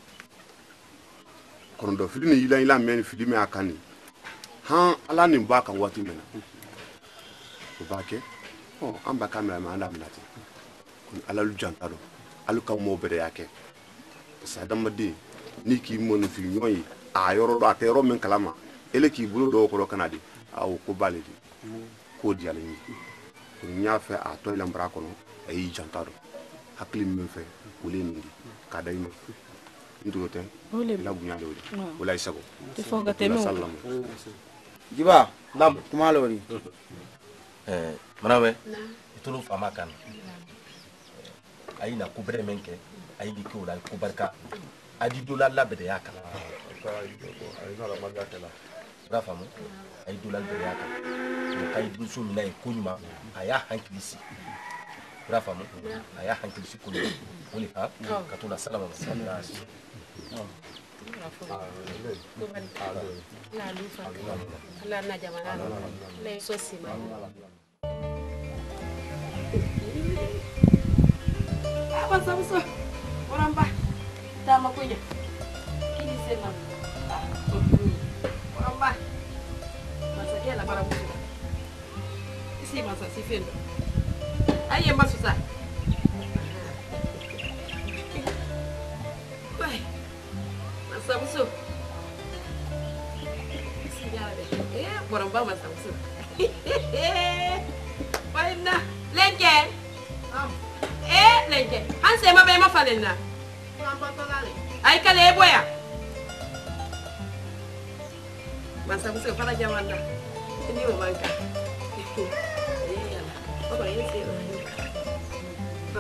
kono do fili ni yila ila men fili me akani han ala ni ba kan wati mena o ba ke oh amba kamera ma anda minati kun ala lu jantaro alu kam mo bere yake sa dama de ni ki mo no fi nyoyi a yoro do akero men kalama ele ki bulo do ko kanadi aw ko baledi ko di ala ni kun nya fe a to ila mbra kono ay jantaro hakli men fe wole ni ka day ma ndu ten la bunya do wala isago ifo ga teme sallam jiba nam kuma lori eh manawe itulu fama kan aina kubre menke aidi ko la ko barka adi dollar la bede yaka aina la magaka la rafa mo ay dollar bede yaka mo kay du so mina ko nyuma aya hankilisi rafa mo aya hankilisi ko woni ha ka to la salama sallallahu alaihi la lufa la na jamana le so sima apa samso orang ba dama kunya kini sema orang ba masa kia la para musu isi masa si fendo aye masu sa bai masa musu isi ya be eh orang ba masa musu bai na lenge am eh lenge han se ma be ma falena ay kale boya masa musu fara jamanda ni o manka eh yala ko yesi ha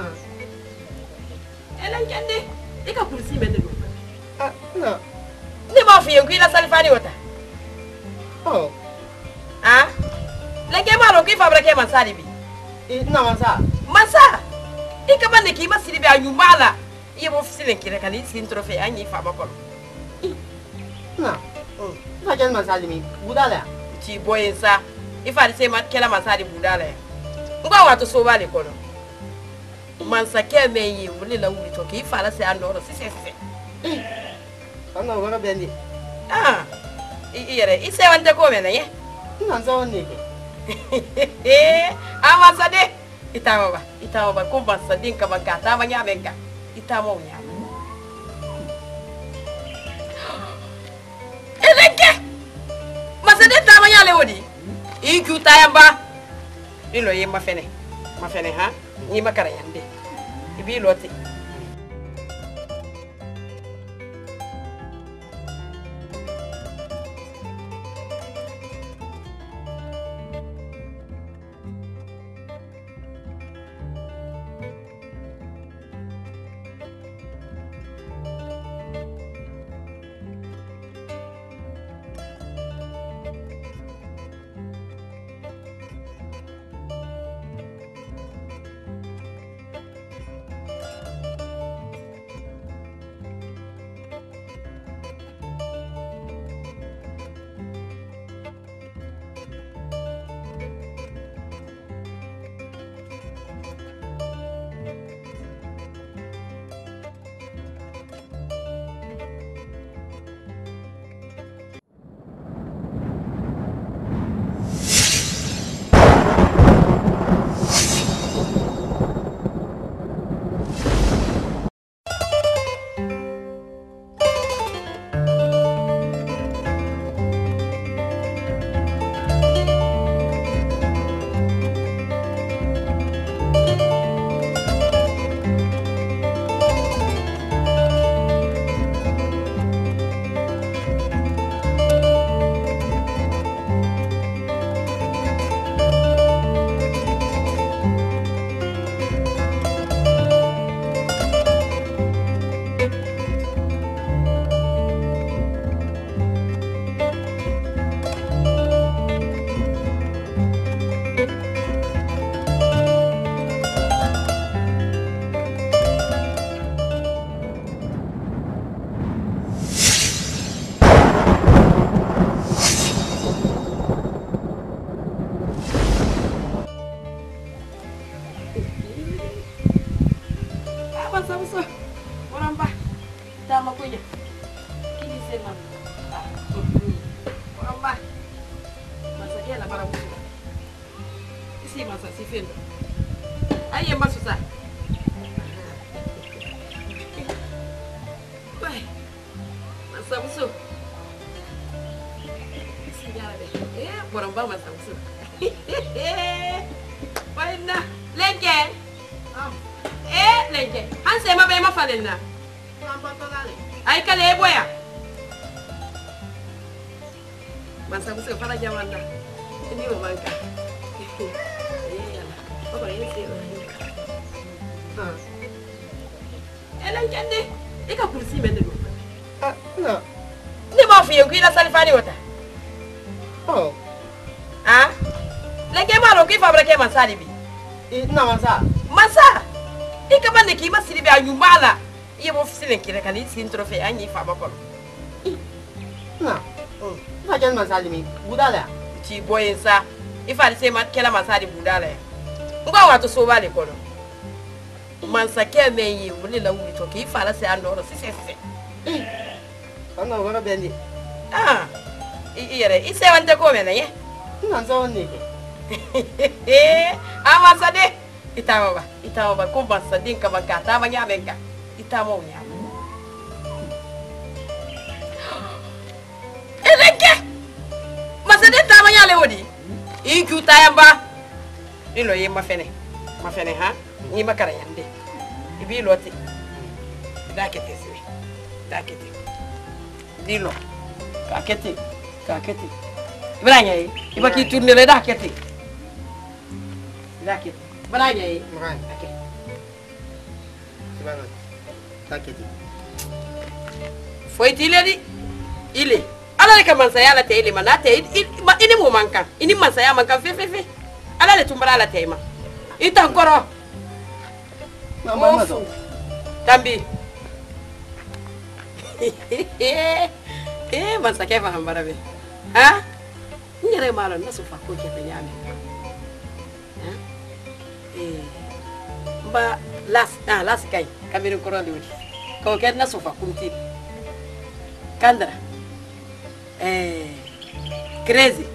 elan kende ika kursi mende do ah no ni ma fi en kuila salfani wata oh ah lenge ma ro ki fabra ke masari bi ina masa masa ika bande ki masiri bi anyumala iya mo fisilen kire kali sin trofe anyi fa bakon na oh fa jan masali mi budala ti boyensa ifa se ma kela masali budala ngwa wato so bale kono mansa ke meyi wuli la wuli to ki fa la se andoro si si si ana wona bendi ah iyere ise wante ko mena ye na zo ni eh amasa de itawa ba itawa ba ko basa din ka bagata ba nya benga itamo nya eleke masade tama nya le wodi iku tayamba ilo ye mafene mafene ha ni makara yande ibi loti ay kale boya masa musu fara jamanda ni o manka eh yala ko yesi ha Elan kende. Ika kursi mende do. Ah, no. Ni ma fiye ku ila salifani wata. Oh. Ah? Lenge ma lo ku fabra ke masali bi. Ina masa. Masa. Ika bande ki masiri bi anyumala. Iye mo fisile kire kan isi introfe anyi fa makolo. Na. Oh. Fa jan masali mi. Budala. Ci boyensa. Ifa se ma kela masali budala. Ngwa watu so bale kono. Mansa ke menyi wuli la wuli to ki fa la se andoro si se se. Ana wona bendi. Ah. Iyere ise wante ko mena ye. Ina so woni ke. Amasa de. Itawa ba. Itawa ba ko basa din ka makata ba nya benka. Itamo nya. Eleke. Masa de tama nya le wodi. Iku tayamba. Ilo ye mafene. Mafene ha. Ni makara yande. Ibi lote. Dakete siwe. Dakete. Dilo. Kakete. Kakete. Ibranya yi. Iba ki tourner le dakete. Dakete. Ibranya yi. Makan. Oke. Sibana. Dakete. Foi tileli. Ile. Ala le kamansa ya la te ile manate ini mo manka. Ini mansa ya manka fe fe fe. Ala le tumbara la tema. Ita nkoro. Mama mazo. Tambi. Eh, mansa ke faham barabe. Ha? Nyere malo na sufa ko ke nyame. Ha? Eh. Ba las ah las kai. Kamiru koro liwdi. Ko ke na sufa kumti. Kandra. Eh. Crazy.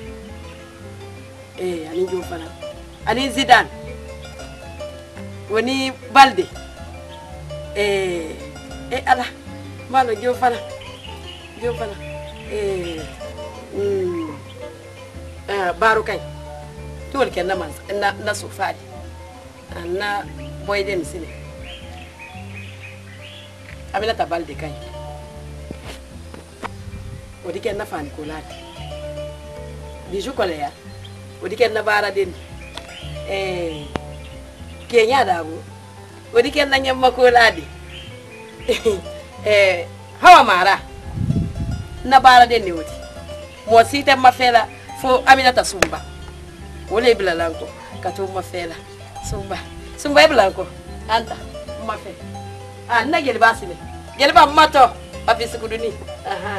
Eh, ani jofana. Ani Zidane. Woni Balde. Eh, eh ala. Malo jofana. Jofana. Eh. Mm. Eh, baro kai. Tol ken na man na na sofadi. Na boy dem sine. Amina ta Balde kai. Odi ken na fan kolati. Biju kole ya. Odi ken na bara den. Eh. Kenya dabu. Odi ken na nyamma koladi. Eh, hawa mara. Na bara den ne odi. Mo site mafela fo Aminata Sumba. Wole bilalanko kato mafela. Sumba. Sumba bilanko. Anta mafe. Ah, na gele basile. Gele ba mato. Papi sikuduni. Aha.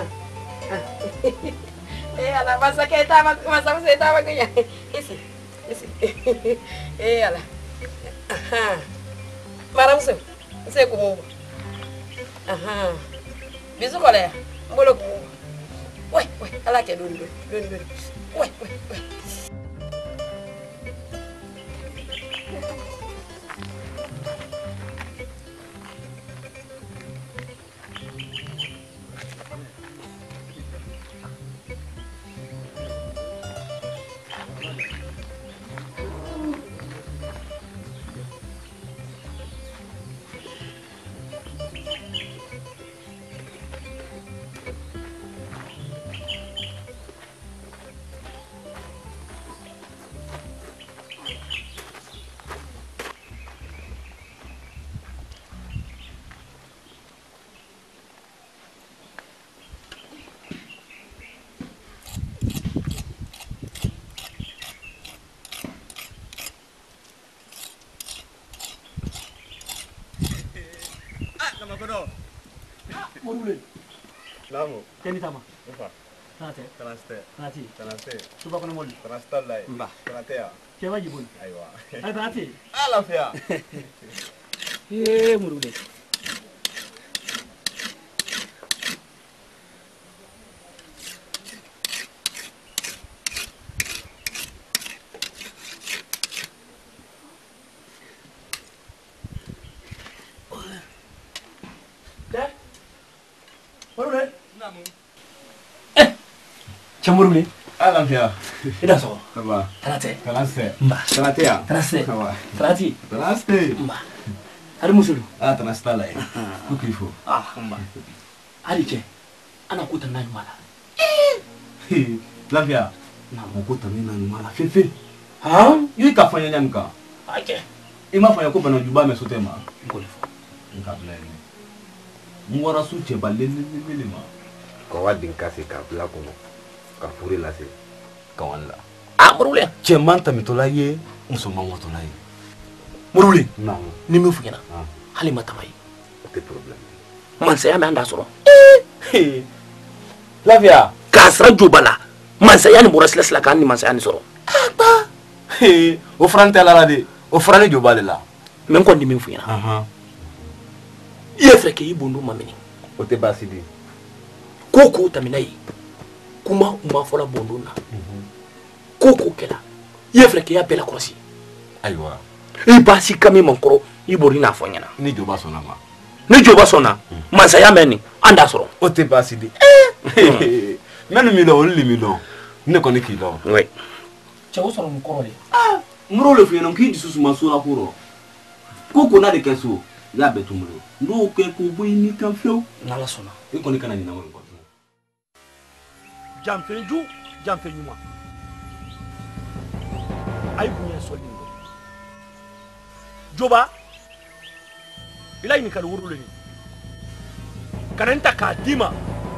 Eh, ala masa que estaba, masa que estaba con ella. Ese, ese. Eh, ala. Ajá. Maramse, ese como. Ajá. Bisu kole. Mbolo como. Uy, uy, ala que dun dun, dun dun. Uy, uy, uy. Morule. Namu. Keni tama. Ufa. Tanate. Tanaste. Tanati. Tanaste. Tuba kono moli. Tanasta lai. Mba. Tanatea. Kewa jibun. Aiwa. Ai tanati. Ala fia. Eh, morule. Morule. Namu. Eh. Chamorule. Ala fia. Ida so. Sawa. Tanate. Tanaste. Mba. Tanatea. Tanaste. Sawa. Tanati. Tanaste. Mba. Ari musulu. Ah, tanasta lai. Kukifo. Ah, mba. Ari che. Ana kuta nani mala. Eh. Lafia. Na Ukuta mimi na mala fefe. Ha? Yui kafanya nyamka. Aje. Ima fanya ko bana juba mesotema. Ngolefo. kabla ni ngora su che balle ni ma ko wadin kasi kabla ko ka fure la se ka walla amrule che manta mitola ye muso man wotola ye murule non ni mi fuyana hali matamai te problem man saya me anda soro Lavia kasra jubala man saya ni borasla sla kan ni man saya ni soro aba o frante la la de o frane jubale la men ko ni mi fuyana aha yefre ke ibundu mamini o te basidi koko taminai kuma uma fola bonduna koko kela yefre ke ya bela krosi aywa e basi kami mankoro ibori na fonyana ni joba sona ma ni joba sona man saya meni anda soro o te basidi menu mi lo li mi lo ne ko ni ki lo oui che o soro mkoro le ah ngro le fiyana ki di susu masura kuro koko na de keso ya betumulo ndo ke ko boy ni kan flo na la sona e ko ni kana ni na won ko jamfenju jamfenyuma ay bunya solingo joba ilay ni kal wurule ni kanenta kadima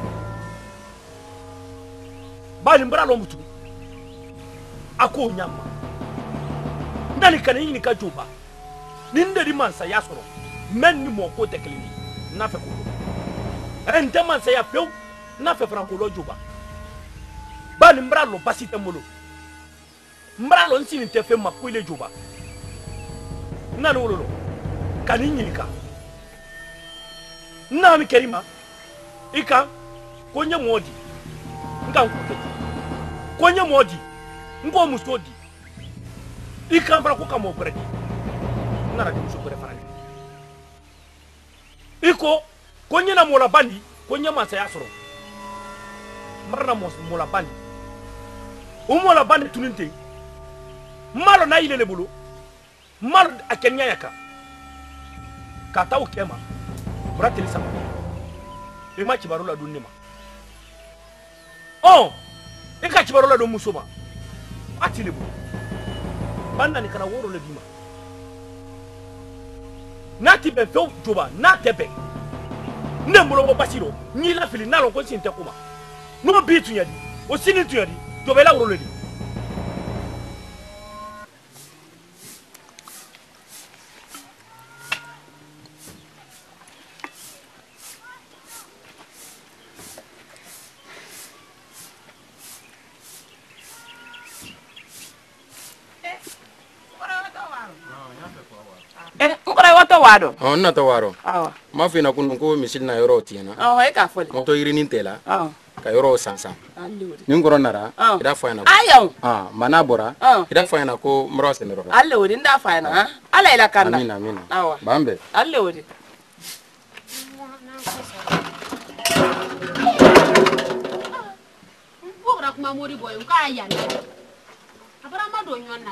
bali mbara lo mutu ako nyama ndani kanini ni ka joba ninde di mansa ya soro men ni mo ko teklini na fe ko en de mansa ya pew na fe franco lo joba bali mbara lo basite molo mbara lo nsini te fe makwile joba nani wololo kanini ka nani kerima ika konye modi nga nkute konye modi ngo musodi ika mbara ko kamo bredi nara de muso bere farani iko konye na mola bandi konye mansa ya soro marna mos mola bandi o mola bandi tuninte malo na ile le bulu malo akenya yaka kata ukema brate lisama e ma kibarola dunnima oh e ka kibarola do musoma ati le bulu banda ni kana woro le bima nati be fe joba na tebe ne mulo bo basiro ni la fili na lo ko sinte kuma no bitu yadi o sini tu yadi jobe la woro le di wado oh na to waro awa ma fi na kunu ko misil na yoro tiena oh e ka fole mo to yiri nintela oh ka yoro sansa alluri nin goro nara ida fa na ayo ah mana bora ida fa na ko mro se nero alluri nda fa na ala ila kanda amina amina awa bambe alluri bora kuma mori boy ka yana abara ma do nyonna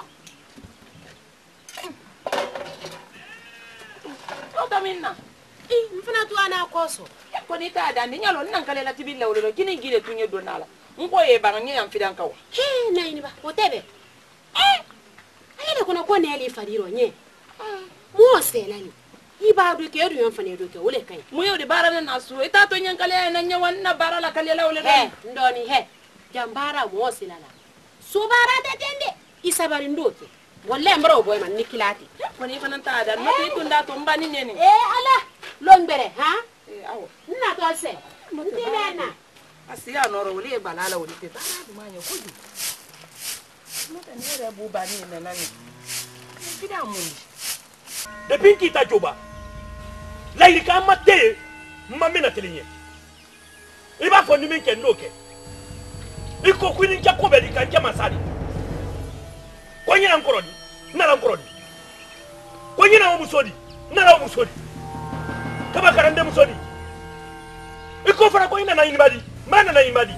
Oda minna. Eh, mfana tu ana koso. Ko ni ta da ni nyalo nan kale la tibilla wolo kini gile tunye donala. Nko ye ba nyi am fidan kawa. He na ini ba otebe. Eh. Ayele kuna ko ne ali fariro nye. Mo selani. Iba do ke do yon fane do ke wole kai. Mu yo de bara na su ita to nyan kale na nya wanna bara la kale la wole. He ndoni he. Jambara mo selala. So bara de tende. Isabari ndoke. Walle mbaro boy man nikilati koni fanan ta da no ti tunda to mbani neni eh ala longbere ha eh awo na to se ndina asiya noro wuli balala wuli te bara du manya kudu no ta ne re bu bani ne nani bida mun de pinki ta joba lairi ka mate mamina telinye iba fo ni min ke ndoke iko kwini nja ko be di kan jama sadi konye na nkorodi na nkorodi konye na musodi na musodi kaba karande musodi iko fara konye na inibadi mana na inibadi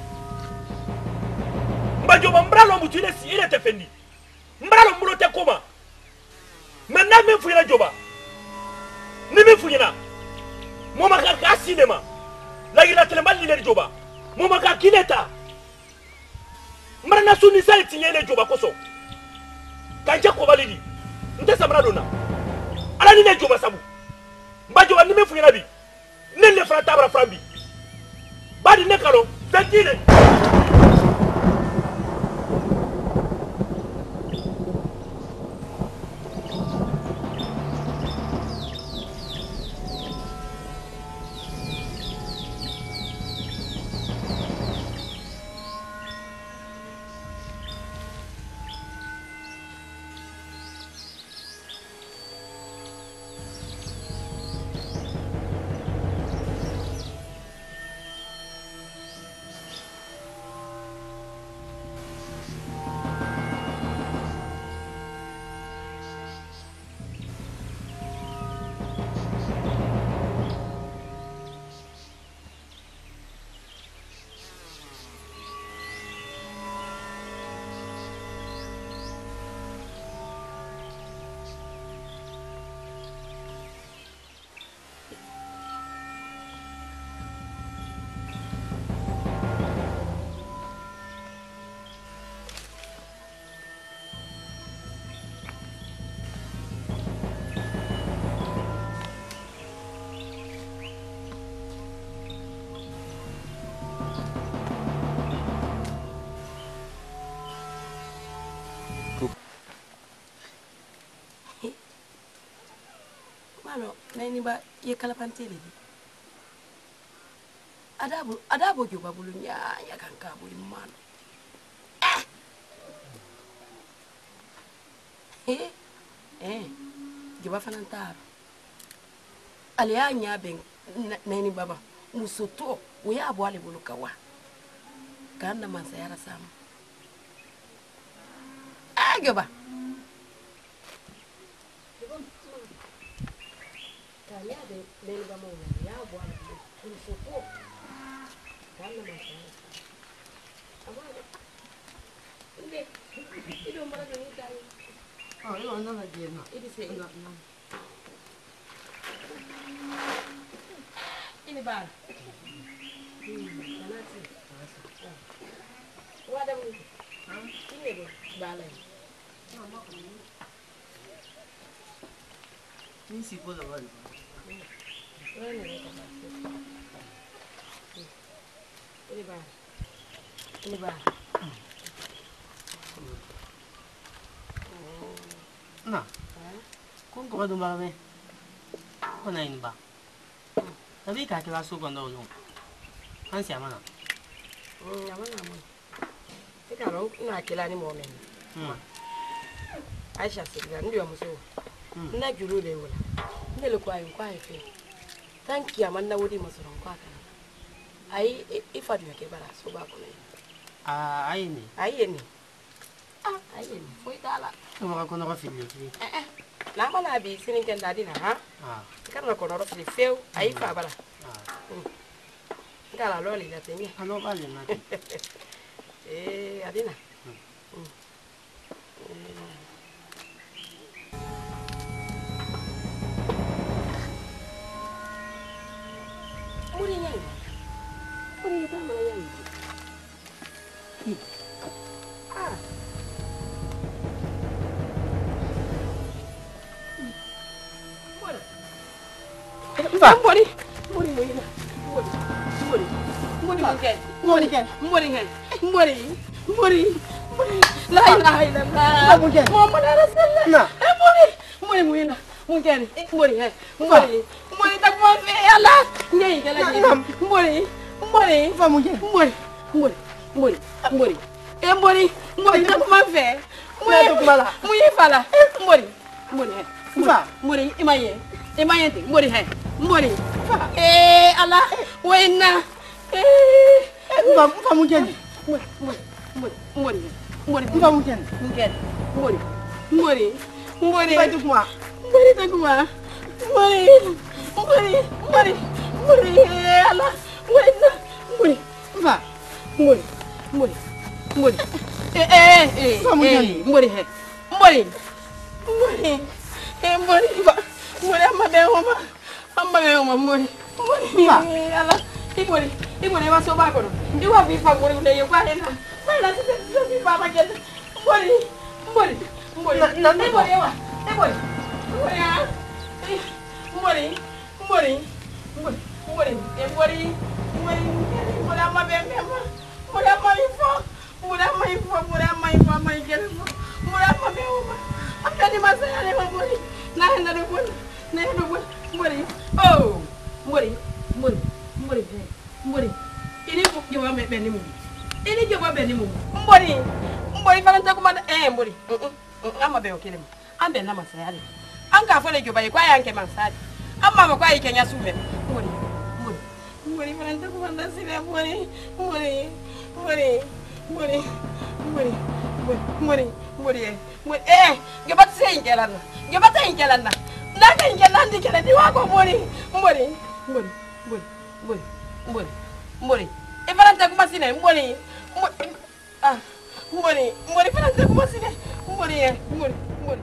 mbajo mbralo mutile si ile tefendi mbralo mbulote koma menna me fuyina joba ni me fuyina moma ka ka sinema la ila telembali le joba moma ka kileta mbrana suni sai tinyele joba koso kanja ko balidi nte samra dona ala ni ne joba sabu mbajo ni me fina bi ne le fara tabra frambi badi ne kalo dakine Mano, nani ba ye kalapante le di. Adabo, adabo juba bulunya ya kanka bulu mano. Eh, eh, juba fanantaro. Alia nya ben nani baba musoto uya abwale bulu kawa. Kanda mansayara sama. Ah, juba. Ya de nene ba mo ya bwana kulisopo kana masana abana inde ido mara ni dai ah yo anda na jena idi se na na ini ba hmm kanati wada mu ha ini do bala no mo ko ni si po da bala Ini ba, ini ba. Nah, kung kau tu bawa me, kau nak ini ba? Tapi kaki lasu kau dah ujung, kan siapa nak? Hmm, siapa nama? Sekarang nak kila ni momen. Aisyah sekarang dia musuh. Nak juru dia pula. Ni lekua yang kuai tu. Thank you, Amanda Woody Mason. I if I do a kebara, so back on it. Ah, I ni. I ni. Ah, I ni. For it all. Kamu aku nak film ni. Eh eh. Nama nabi sini kan tadi na ha? Ah. Karena kau nak film fail, I fa bala. Ah. Kalau lo lihat ini. Ano balik nanti. Eh, Adina. Murinya ini. Murinya apa mana yang ini? Ah. Muri. Mbak. Muri. Muri muri. Muri. Muri. Muri mungkin. Muri kan. Muri kan. Muri. Muri. Muri. La ilaha illallah. Mungkin. Muhammad Rasulullah. Nah. Muri. Muri muri lah. Mungkin. Muri kan. Muri. Muri tak mau Allah. Nyai kala ni. Muri. Muri. Apa mungkin? Muri. Muri. Muri. Muri. Eh muri. Muri tak mau fe. Muri tak mala. Muri fala. Muri. Muri. Muri. Muri imaye. Imaye ti. Muri hai. Muri. Eh Allah. Wena. Eh. Apa apa mungkin? Muri. Muri. Muri. Muri. Muri. Apa mungkin? Mungkin. Muri. Muri. Muri. Apa tu kuma? Muri tak kuma. Muri. Muri. Muri. Muri. Allah. Wena. Muri. Apa? Muri. Muri. Muri. Eh eh eh. Apa mungkin? Muri hai. Muri. Muri. Eh muri. Muri amma be oma. Amma be oma muri. Muri. Allah. Muri. Muri masuk ba ko. Iwa bi fa muri le yo ba ina. Mana tu tu bi fa ba ke. Muri. Muri. Muri. Na na muri wa. Eh muri. Muri ah. Muri. Muri. Mbori, mbori, mbori, mbori, mbori ama bembe ma. Mbori ama ifo. Mbori ama ifo, mbori ama ifo, ama ikelefo. Mbori ama beuma. Apa di masa ya ma mbori. Na henda de bon. Na henda bon. Mbori. Oh. Mbori, mbori, mbori, mbori. Ini buk jowa me beni mu. Ini jowa beni mu. Mbori. Mbori fana ta kuma eh mbori. Ama be okele ma. Ambe na masa ya. An ka fole joba yi kwa yanke mansadi. Amma ba kwa yi kenya sume. Mbori. Mbori. Mbori fana ta kuma da sile mbori. Mbori. Mbori. Mbori. Mbori. Mbori. Mbori. Mbori. Eh, gebat se ingelanna. Gebat se ingelanna. Na ka ingelanna ndikele di wako mbori. Mbori. Mbori. Mbori. Mbori. Mbori. Mbori. E fana ta kuma sine mbori. Ah. Mbori. Mbori fana ta kuma sine. Mbori. Mbori. Mbori.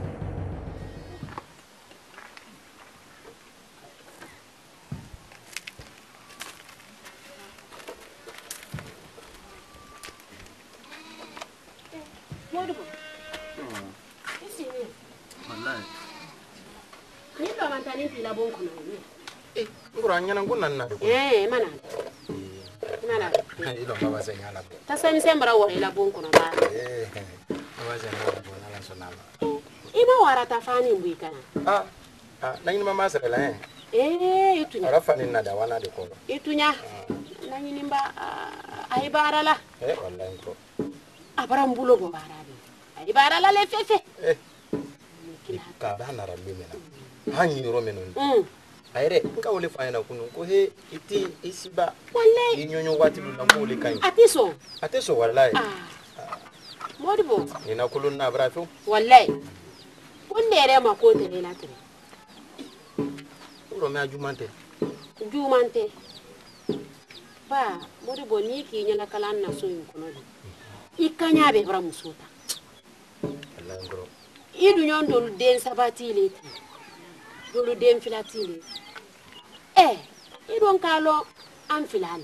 Ni do man tani pila bon kono ni. Eh, ngura nyana nguna na. Eh, mana. Mana. Ilo baba senyala. Ta sami sembra wa ila bon kono ba. Eh. Baba senyala bon ala sonala. Ima wara ta fani mbu kana. Ah. Ah, nani mama sere la eh. Eh, itunya. Ara fani na da wana de ko. Itunya. Nani nimba ai barala. Eh, wallahi ko. Abara mbulo bo barala. Ai barala le fefe. Eh. Ka bana rabbi mena. Hanyi ro menon. Mm. Aire nka wole fayana kunu ko he iti isiba. Wallahi. Inyonyo wati lu na ko le kan. Atiso. Atiso wallahi. Ah. Modibo. Ina kulun na brafo. Wallahi. Kundere ma ko te na tire. Uro me ajumante. Jumante. Ba, modibo ni ki nyala kalan na so yin kono. Ikanya be bra musuta. Allah ngro. Idu nyon dolu den sabati leti. Dolu den filati leti. Eh, idon kalo an filani.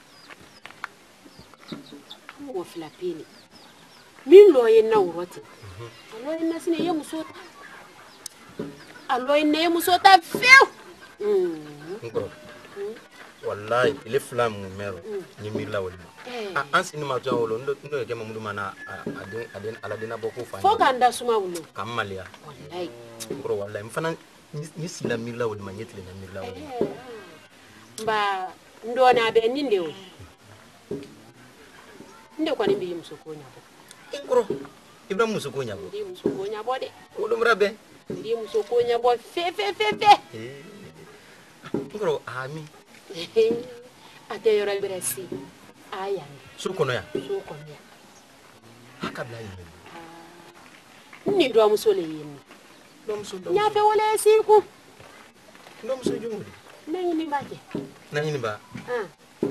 Mo filapini. Min lo yen na uroti. Alo yen na sine ye musota. Alo yen ye musota feu. Mm. Ngro. Wallahi ile flam mero ni mila wala. Ah, ansi ni majo wolo ndo ndo ke mamudu mana adin adin aladina boko fa. Fo kanda suma wulo. Kamalia. Wallahi. Ngro wallahi mfana ni sila mila wala manyetile na mila wala. Ba ndo na be ninde wo. Nde kwa nimbi musokonya bo. Ngro. Ibra musokonya bo. Ndi musokonya bo de. Wodo mrabe. Ndi musokonya bo fe fe fe fe. Eh. Ngro ami. Ate yora beresi. Aya. Sukono ya. Sukono ya. Hakabla yini. Ni do musole yini. Do musole. Nya fe wala siku. Do musole jumuri. Nani ni baje. Nani ni ba. Ah.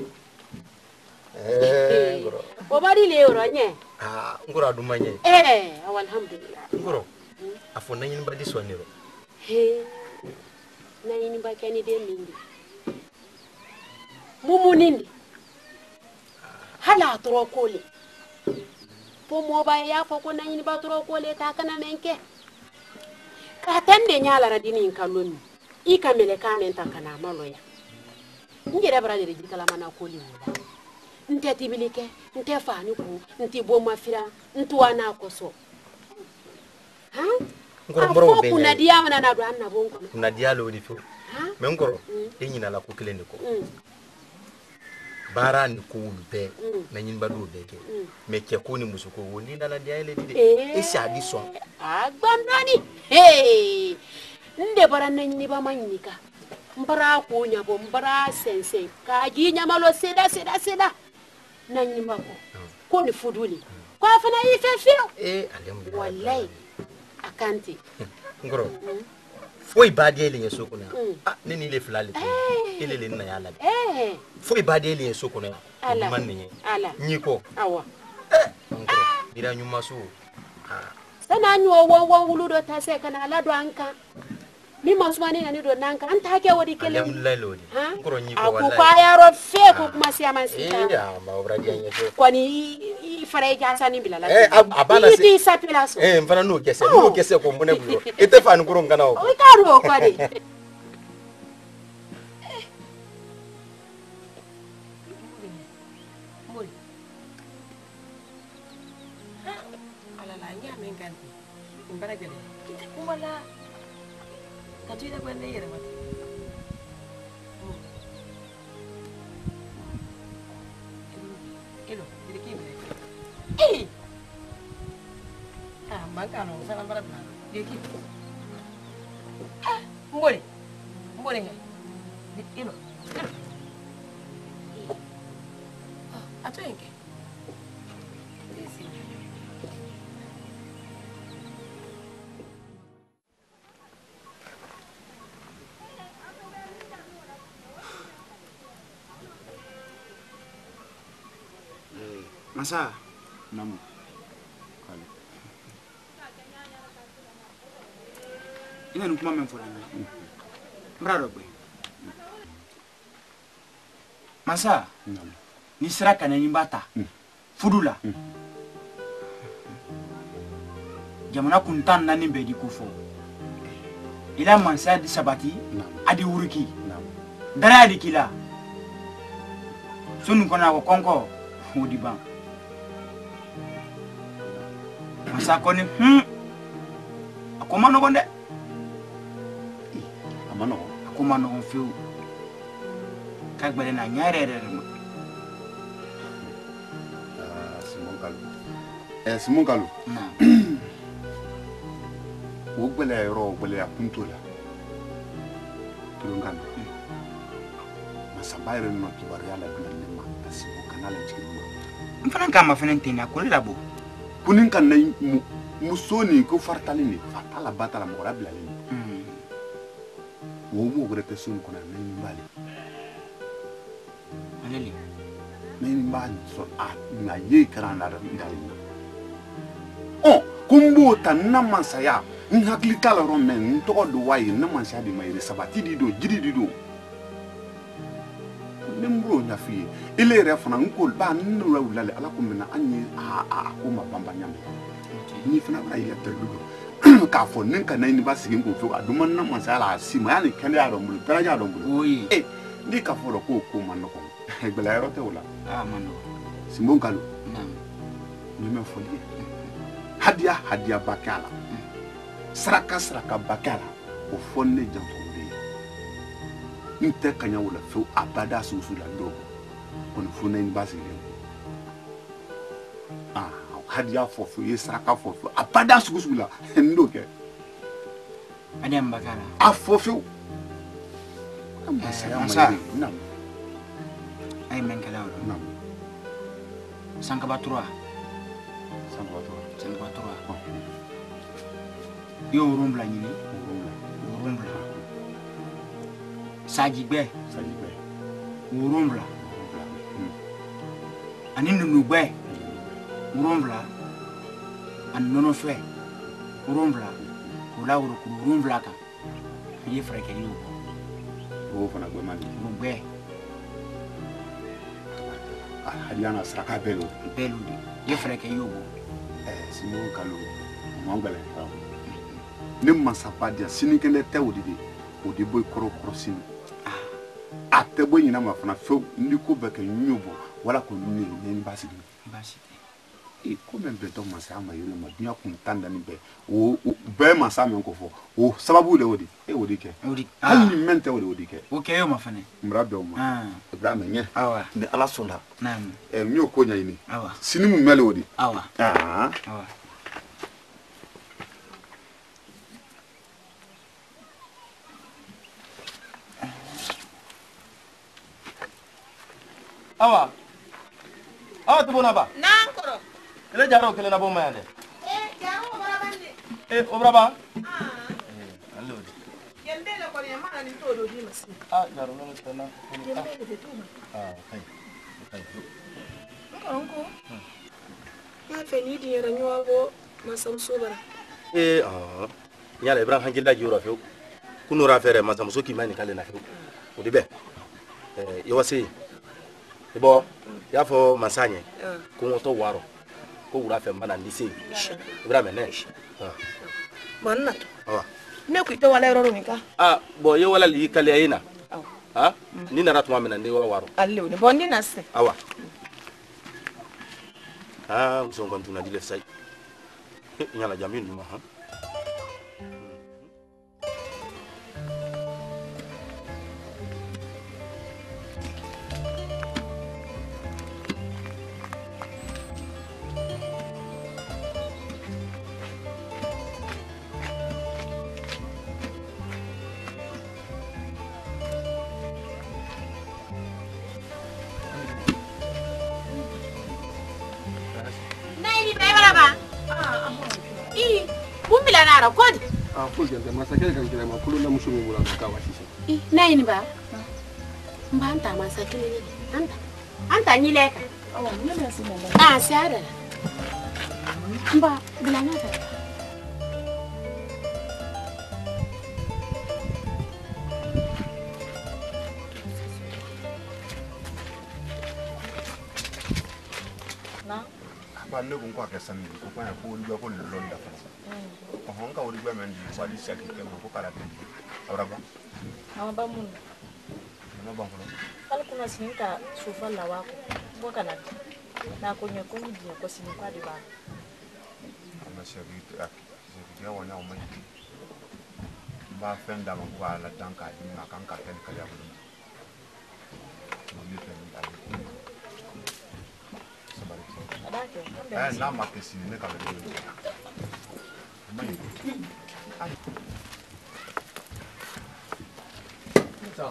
Eh, ngoro. Obari le yoro nye. Ah, ngoro adumanye. Eh, alhamdulillah. Ngoro. Afo nani ni ba diswaniro. He. Nani ni ba kani de mindi. Mumu nindi. Hala toro kole. Po mo ba ya fa ko nani ba toro kole ta kana menke. Ka tande nyala radini kaloni. I kamele ka men ta kana maloya. Ngere brade re jikala mana kole wala. Nte tibilike, nte fani ku, nte boma fira, nte wana koso. Ha? Ngoro mboro be. Kuna dia mana na do anna bonko. Kuna dia lo di fu. Me ngoro, enyina la ko kele ndiko. Bara ni ko ulbe na nyin ba do beke me ke ko ni musuko woni na la dia ele dide e sha di so agbandani hey nde bara na nyi ba manyika mbara ko nya bo mbara sense ka gi nya malo seda seda seda na nyi mako ko ni fuduli ko afana yi fefio eh alhamdulillah wallahi akanti ngoro foi badie le yesoko na ah nini le flali ile le na yala eh foi badie le yesoko na man ni ala nyiko awa eh ngoro dira nyuma so ah sana nyo wo wo wuludo tase kana la do anka mi masmani na ni do nanka anta ke wodi kele alhamdulillah lodi ngoro nyiko wallahi aku pa yaro fe ko kuma si amansita eh ya ma obra dia nyeso kwani fare jasa ni bilala eh abana si ti sapelaso eh mfana no kese no kese ko mbone bulo ete fa ngoro ngana o o karu o kwade bara gele kita kuma la ka tuida gwanda yere mata ilo dile kibe eh ah makano sana bara na dile kibe ah mbole mbole ngai ilo ilo ah atoenge Masa, namu. Kali. Ina nukuma memfulana. Brado boy. Masa, namu. Ni sira kana ni bata. Fudula. Jamana kuntan nani bedi kufo. Ila mansa di sabati, adi uruki. Dara adi kila. Sunu kona ko konko, udi bang. Masa koni hmm aku mana konde amano aku mana on fiu kag bale na nyare re ma ah simon kalu eh simon kalu na wo gbele ro gbele apunto la tulungan masa bayre no kibaru yala duna ne ma tasibo kanala chikima mfana kama fana ntenya ko labo kunin kan na musoni ko fartali ni fatala batala mo rabla ni mm wo mo gre te sun kona na ni bali aleli na ni bali so a na ye karanda da ndali oh kumbu tan na mansaya in hakli kala ron men to do wayi na mansaya di mai sabati di do jidi di do nembro nya fi ile re fana ngol ba nnu rawlale ala ko mena anyi a a ko ma bamba nyame ni fana ba ile telu ka fo nin ka nani ba sigin ko fo aduma na man sala sima yani kende ya do mulu daraja do mulu oyi eh ni ka fo ko ko man ko e bela ro te wala ah man simbon kalu nam ni me fo li hadia hadia bakala saraka saraka bakala o fonne janto nte kanya wala fo abada susu la ndo on funa in basile ah hadia fo fo yesaka fo fo abada susu la ndo ke ade mbakala afo fo amasa nam ay men kala nam sanka batura sanka batura sanka batura yo rumbla nyini rumbla sajigbe sajigbe urumbla ani nunugbe urumbla an nono fe urumbla kula uru urumbla ka ye freke yo o fana gbe mali ugbe hadiana saka belo belo ye freke yo eh simo kalu mo ngbele ne masapa dia sinikende tewdidi odi boy koro koro sini ate boy nyina ma fana fe ndiko beke nyubo wala ko ni ni basi basi e ko men be to masa ma yele ma dunya kun tanda ni be o be masa men ko fo o sababu le odi e odi ke odi hal ni mente odi odi ke o ke yo ma fane mrabe o ma ah ibrahim nye awa ni ala sonda naam e nyo ko nya ini awa sini mu mele odi awa ah awa awa awa tubona ba nankoro ile jaro kele na bomma yande eh jaro barabande eh obraba ah eh allo yende le ko ne ma ni to do di masi ah jaro no tana yende le to ma ah kai kai nko ya fe ni di yara nyuwa go masam sobara eh ah nyala ibrahim hangilda juro fe kunura fere masam so ki mani kale na fe o dibe eh yowase ibo ya fo masanye ko to waro ko wura fe mbana ndise ibra mene ah manna to awa ne ku ito wala roro nika ah bo ye wala li kale ayina ah ni na ratuma mena ndi waro alle ne bondi nasse awa ah so kon tuna dile sai nyala jamin ma ha kila na ra kodi ah ko je ma sa kele kan kila ma kulu na musu mi bula ka wa sisi na ini ba mba anta ma sa kele ni anta anta ni leka awa ni na si mama ah siara mba bila na ta ba ne ko kwa kesan ni ko kwa ko ri ko lo nda fa ko hon ka ri gba men di kwa di sha ke ko kala te awra ba awa ba mun na ba ko al kuna sinka sufa la wako boka na na ko nya ko ni ko sin kwa di ba na shari ak je ya wona o mai ba fenda mo kwa la danka di na kan ka tel kala bu mo ni fe ni ali eh na ma kesi ne ka le mai ai so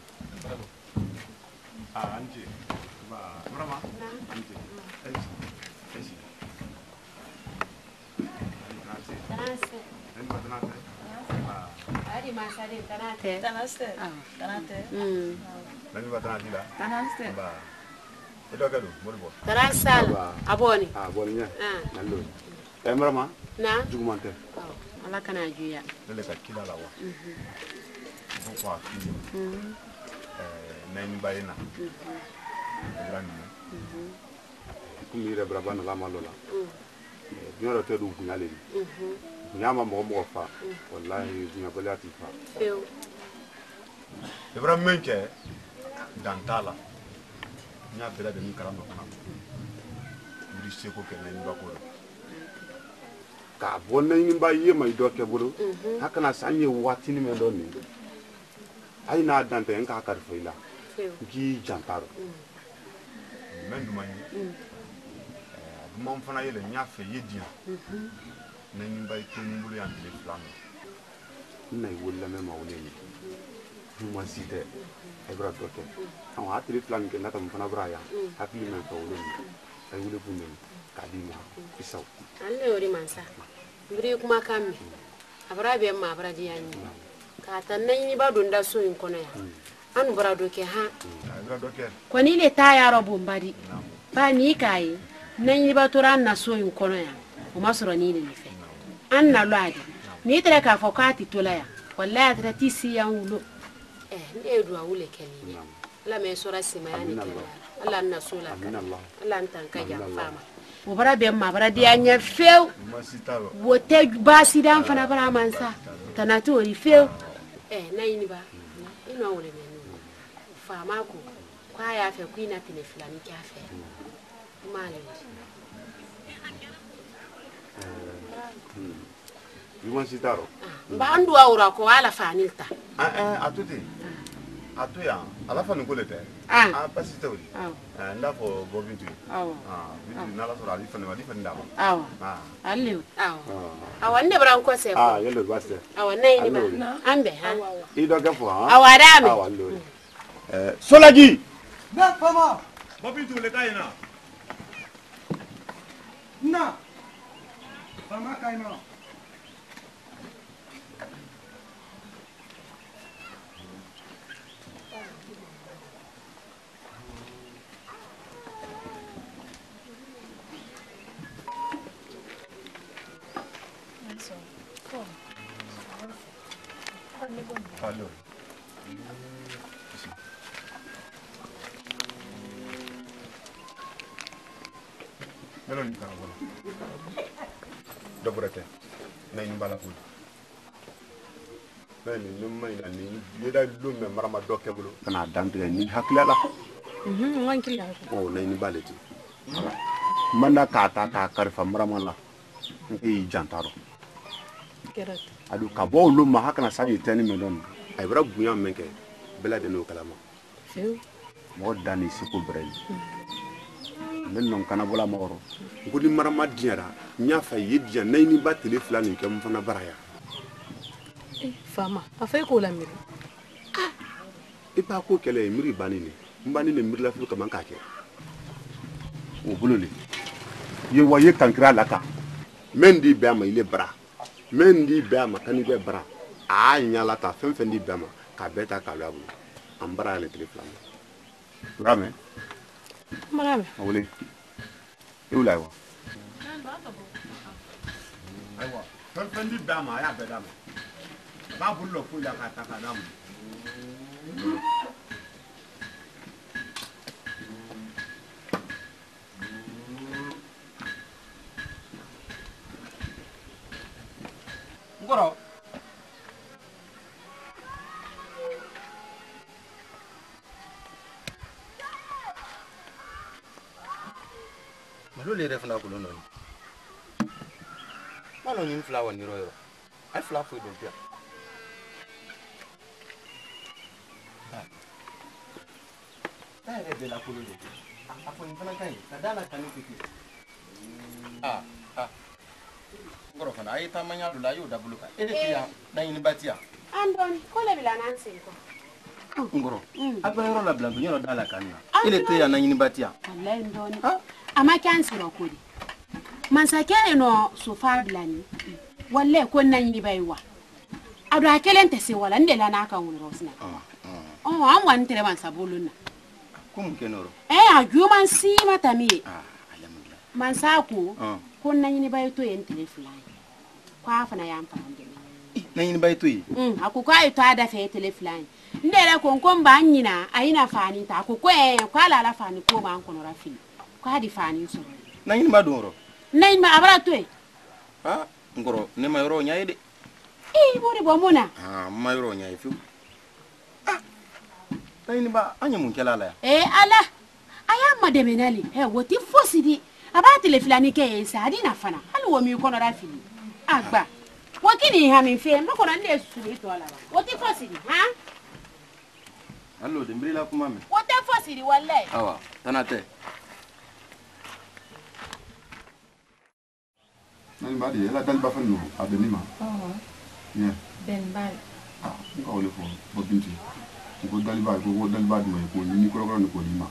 ah anje ba mama anje eh eh Tanase. Tanase. Ah. Ari masari tanate. Tanase. Tanate. Hmm. Nani ba tanate la? Tanase. Ba. Edo gado, morbo. Tanasal. Aboni. Ah, boni nya. Ah. Nallo. Eh mama. Na. Jugumante. Oh, ala kana juya. Dele ka kila la wa. Mhm. Ko kwa fi. Mhm. Eh, nani ba ina. Mhm. Grandi. Mhm. Kumire brabana la malola. Mhm. Biaro te du kunyale ni. Mhm. Nyama mo mo fa. Wallahi dunya balati fa. Feu. Ibra menke dantala. Nya bela de mi karamba kana. Ndi seko ke nani ba ko. Ka bonna ni ba ye mai do ke buru. Hakana sanye watini me do ni. Ai na dante en ka kar feila. Feu. Gi jantaro. Men du mani. Mon fana yele nya fe yedia mhm na nyimba ite mbulu ya ndile flano na iwola me mawle ni mo site e bra doke on ha tri flan ke na tam fana bra ya hakli men to wole ni ay wole bu men kadima isaw alle ori mansa mbiri kuma kammi abra be ma abra di yanni ka tan nan ba don da so in kono ya anu bra doke ha bra doke ko ni le ta ya robo mbadi ba ni kai nan yi ba tura na so yin kono ya o masoro ni ne fe an na lo adi ni tere ka fo ka ti tola ya wallahi tere ti si ya wulo eh ni edu awule keni la me sora sima ya ni keni Allah na so la ka Allah ntan ka ja fama o bara be ma bara dia nya few wo te ba si dan fana bara mansa tanatu ori few eh na yini ba ino wole me no fama ko kwa ya fe ku ina tene fulani ka fe mali Yuman sitaro. Ba andu awura ko ala fanilta. Ah eh atuti. Atu ya, ala fanu ko lete. Ah, ah pasite ori. Ah. Eh nda fo go bintu. Ah. Ah, bintu na la so ali fanu ali fanu dama. Ah. Ah. Alle. Ah. Ah wande bran ko se ko. Ah, yelo baste. Ah wanai ni ba. Ambe ha. Ido gafo ha. Ah wadame. Ah wando. Eh Solaji. Na fama. Bo bintu le kayina. Na. Fama kayina. Fallo. Melon ni kana bola. Dobrate. Nay ni bala ful. Nay ni may na ni yeda lu me marama dokke bulu. Kana dantre ni hakila. Mhm, wankili la. Oh, nay ni baleti. Manda kata ka karfa marama la. Ngi jantaro. Kerat. Adu ka bo lu ma hakana saji tani me don. Ay bra buya menke bela de no kalama. Feu. Mo dani siko brel. Men non kana bola moro. Ngudi marama diara nya fa yidia nay ni batele flani ke mfana baraya. Eh, fama, afay ko la miri. Ah. Ipa ko kele miri banini. Mbani ne miri la fu ka man ka ke. O bulole. Ye waye kankira laka. Mendi be ma ile bra. men di bɛɛ ma kan i bɛ bara a ɲala ta fɛn fɛn di bɛɛ ma ka bɛɛ ta k'a bolo an bara yɛlɛ tile fila ma mɛ Marame. Awole. I wula wa. Ayiwa, fɛn fɛn di bɛɛ ma a y'a bɛɛ d'a ma. A b'a bolo lɔ foyi la k'a ta k'a d'a ma. Ngoro. Malo le refna ko non. Malo ni flawa ni royo. Ai flawa foi do pia. Ah. Ai de la ko do. Apo ni fana kai. Kadala kanu piki. Ah, ah. Ngoro fana ai ta manya do la yo da buluka. Ede pia na yin batia. Andon, ko le bila nan sinko. Ngoro. Apa yoro la blanco nyoro dala kanna. Ile te ya na yin batia. Wallahi ndoni. Ama kan siro kodi. Mansake no sofa blani. Wallahi ko nan yi baiwa. Ado akelen te se wala ndela na aka wuro sina. Ah. Oh, am wan tere man sabuluna. Kum kenoro. Eh, aju man si mata mi. Ah, alhamdulillah. Mansako. Ko nan yi bai to yen telefon. Kwa fa na yam fa ndene. Na yin bai to yi. Mm, akuko ay to ada fe telefon. Ndela kon kon ba nyina ayina fani ta akuko eh kwa la la fani ko ma an kono rafini. Kwa di fani so. Na yin ma doro. Na yin ma abra to e. Ah, ngoro ne ma yoro nyaay de. Eh, bori bo mona. Ah, ma yoro nyaay fi. Ah. Na yin ba anya mun kala la ya. Eh, ala. Aya ma de menali. Eh, woti fosidi. Aba telefoni ke e sa di na fana. Halu wo mi kono rafini. Agba. Wakini ha mi fe, ma kono nde su to ala ba. Woti fosidi, ha? Allo de mbila kuma me. Woti fosidi wallahi. Awa, tanate. Nani badi ela dal ba fan no abeni ma. Oh. Yeah. Ben bal. Ah, ko wole fo bo binti. Ko dal ba ko dal ba ma ko ni ko ko ko di ma.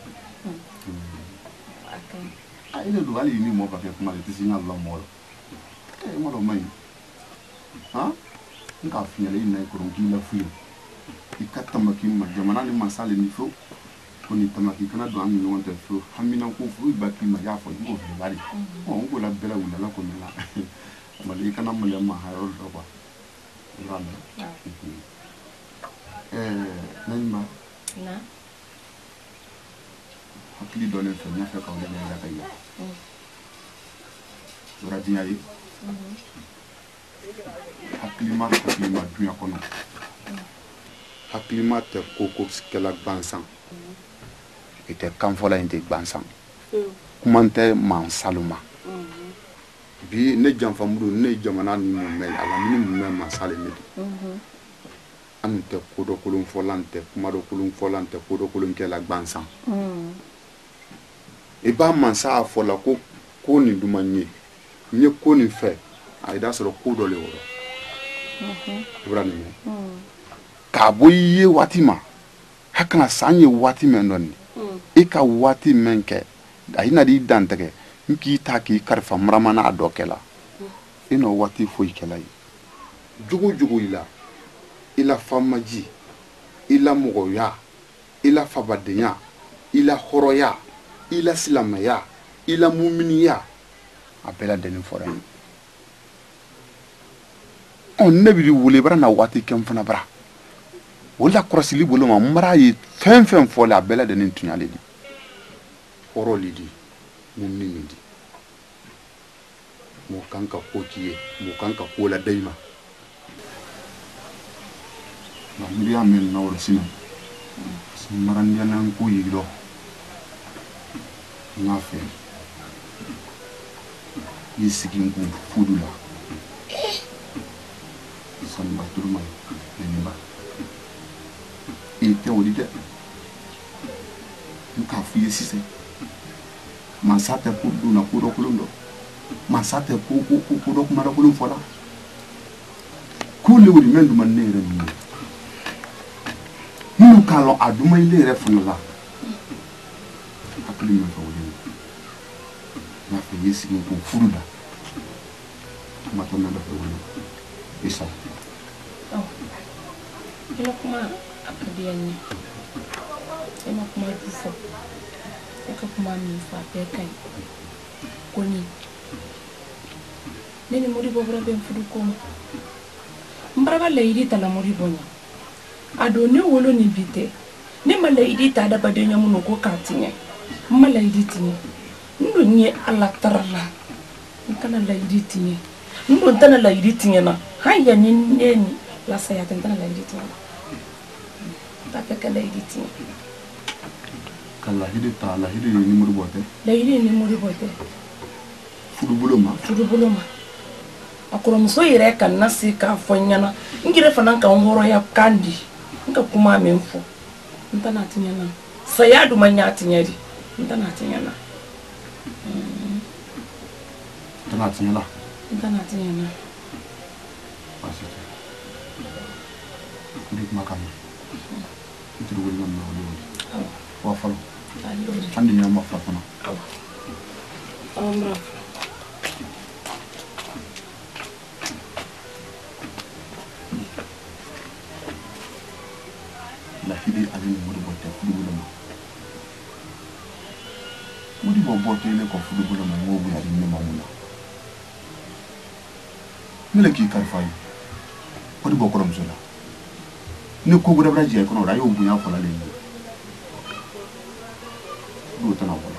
Okay. Ah, ile do ali ni mo ba ke kuma le tisi na lo mo. Eh, mo lo mai. Ha? Nka finyele ina ko rongi la fuyo. Ikatama ki ma jamana ni masale ni fo. Ko ni tamaki kana do ami no wonte fo. Hamina ko fu ba ki ma ya fo ko fi bari. On ko la bela wala la ko ni la. Mali kana mo le ma ha ro do ba. Rame. Eh, nani ma? Na. Hakili do len fe nya fe ka wala ni la kay. Ora dinya yi. Mhm. Hakilima hakilima dunya kono. Hakilima te koko skela bansan. Ite kanfola inte bansan. Kumante man saluma. Bi ne janfa mudu ne jamana ni mo me ala ni mo me masale me. Ante kodo kolon folante kumado kolon folante kodo kolon kela bansan. E ba mansa fola ko ko ni dumanye. Nye ko ni fe. Aida soro ko do le woro. Mhm. Ibrahim. Mhm. Ka boye watima. Hakana sanye wati men doni. Mhm. E ka wati menke. Aina di dantege. Nki ta ki karfa mramana adokela. Mhm. Ino wati fo ikela yi. Jugu jugu ila. Ila famaji. Ila mogoya. Ila fabadenya. Ila horoya. Ila silamaya. Ila muminiya. Apela deni foren. On ne bi wule bara na wati kem fana bara wala krosili bolo ma mara yi fen fen fo la bela de ntunyale di oro lidi mumni mindi mo kanka ko kiye mo kanka ko la dayma na miriam men na wala sina maran yana ko yi do na fe yi sigin ku fudula Samba turma ni ba e te odide nka fiye sise mansate ko du na ko do ko ndo mansate ko ko ko do ko mara ko fola ko le wori mendu man ne re ni ni ka lo aduma ile re fun la akli me fa wori na fiye sise ko furula ma to na da wori Isa. Oh. Ila kuma apa dia ni? Ema kuma dufo. Eka kuma mi fa pekai. Koni. Nene muri bobra ben fudu koma. Mbraba leidi tala muri bonya. Ado ne wolo ni bite. Ne ma leidi ta da badenya muno ko katinye. Ma leidi tinye. Ndo nye ala tarala. Nkana leidi tinye. Ndo ntana leidi tinye na. Haya ni neni la saya tentana leidi tinye. Ta peka leidi tinye. Kala hidi ta la hidi ni muri bote. Leidi ni muri bote. Fudu buloma. Fudu buloma. Akoro muso yere kan na se ka fonyana. Ngire fana ka ngoro ya kandi. Nka kuma memfo. Ntana tinyana. Saya du manya tinyadi. Ntana tinyana. Ntana tinyana. Ntana tinyana. Pasti. Kudik makan. Itu dulu kan mau dulu. Wah follow. Andi nyama fatana. Amra. Lahidi alini muri bote fudu bulama. Muri bo bote ile ko fudu bulama ngobu ya dinne mamuna. Mele ki karfai. Muri bo korom sola. Ne ko guda braji e kono rayo bunya ko la le. Du tana wala.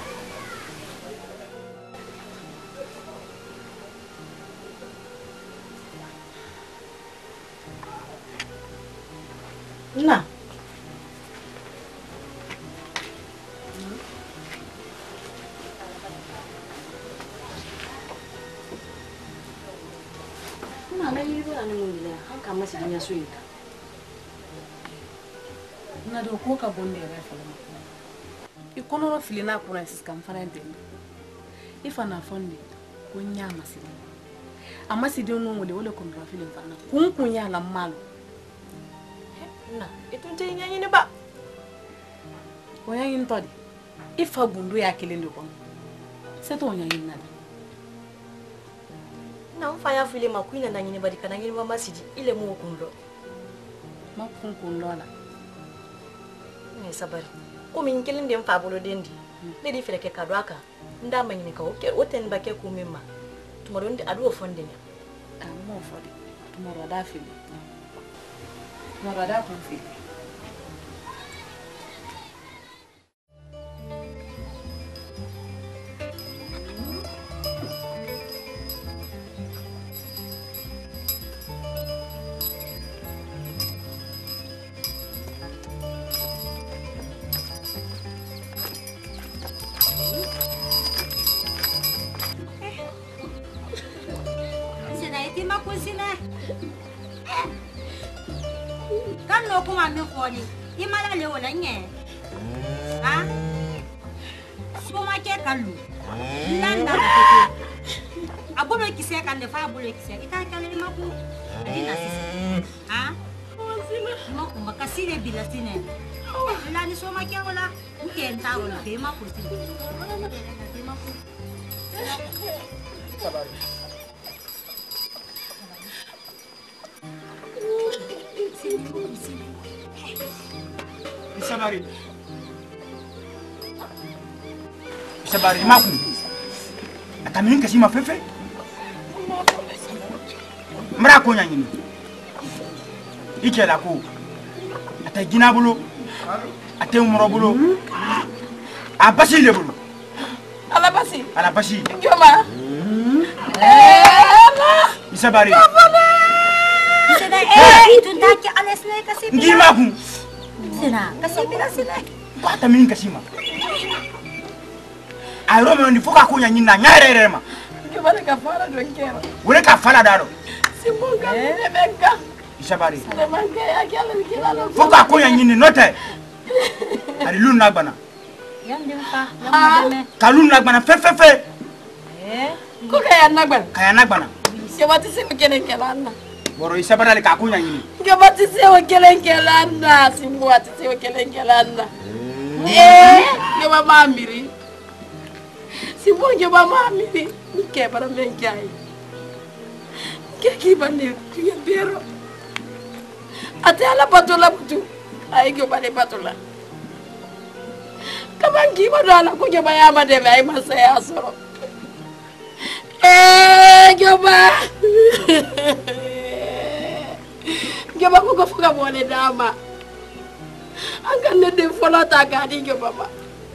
Na. Na yi ba ni mun da hanka masa dinya so yinka. Na do ko ka bonde ra fala ma. I kono ro filina ko na siskam fana ndende. Ifa na fonde ko nya masidi. Amasidi no ngole wole ko ro filin fana. Kun kun ya la malo. Na, itu nte nyanyi ni ba. Wanyanyi ntodi. Ifa bundu ya kilindi kwa. Seto wanyanyi nada. Na mfanya file makuina na nyini badika na nyini mama siji ile mu kundo. Ma kun kundo la. Ne sabari. Ko min kilindi mfa bolo dendi. Ne di fele ke kadwaka. Nda manyini ka oke oten ba ke ku mimma. Tumaro ndi adu ofonde ne. Ah mo fodi. Tumaro da fili. Marada com filho. Sina iti makusina. Kan no kuma mi foni imala le wala nye ha so ma ke kallu landa abulo kise kan de fa abulo kise ita kale ma ku adina sisi ha mo ko makasine bila sine la ni so ma ke wala nke nta wala ke ma ku sine Isabari. Isabari maku. Atamin kasi mafefe. Mra ko nyanyini. Ikela ko. Ata gina bulu. Ate umro bulu. Abasi le bulu. Ala basi. Ala basi. Joma. Eh. Isabari. Sina eh itu ndaki alesle kasi. Ngima ku. Sina kasi bila sina. Pata min kasi ma. Ay Rome ni foka ko nyanyini na nyarere ma. Joma ka fara do kera. Wure ka fala daro. Simbonga ne benga. Isabari. Sale manke ya kala ni kila lo. Foka ko nyanyini note. Ari lun na gbana. Yande fa, yande. Kalun na gbana fe fe fe. Eh. Ko kaya na gbana. Kaya na gbana. Joma ti se kene kala na. Boro Isabari ka ko nyanyini. Joma ti se o kele kala na. Simbo ati se o kele kala na. Eh, joma mamiri. Simbo joma mamiri. Ke para men kai. keki bande kuya bero ate ala patola butu ay go bale patola kabangi ba ala kuya ba ya made ay masaya soro eh goba goba ko ko fuka bole dama angkan ne de fola ta ga di goba ba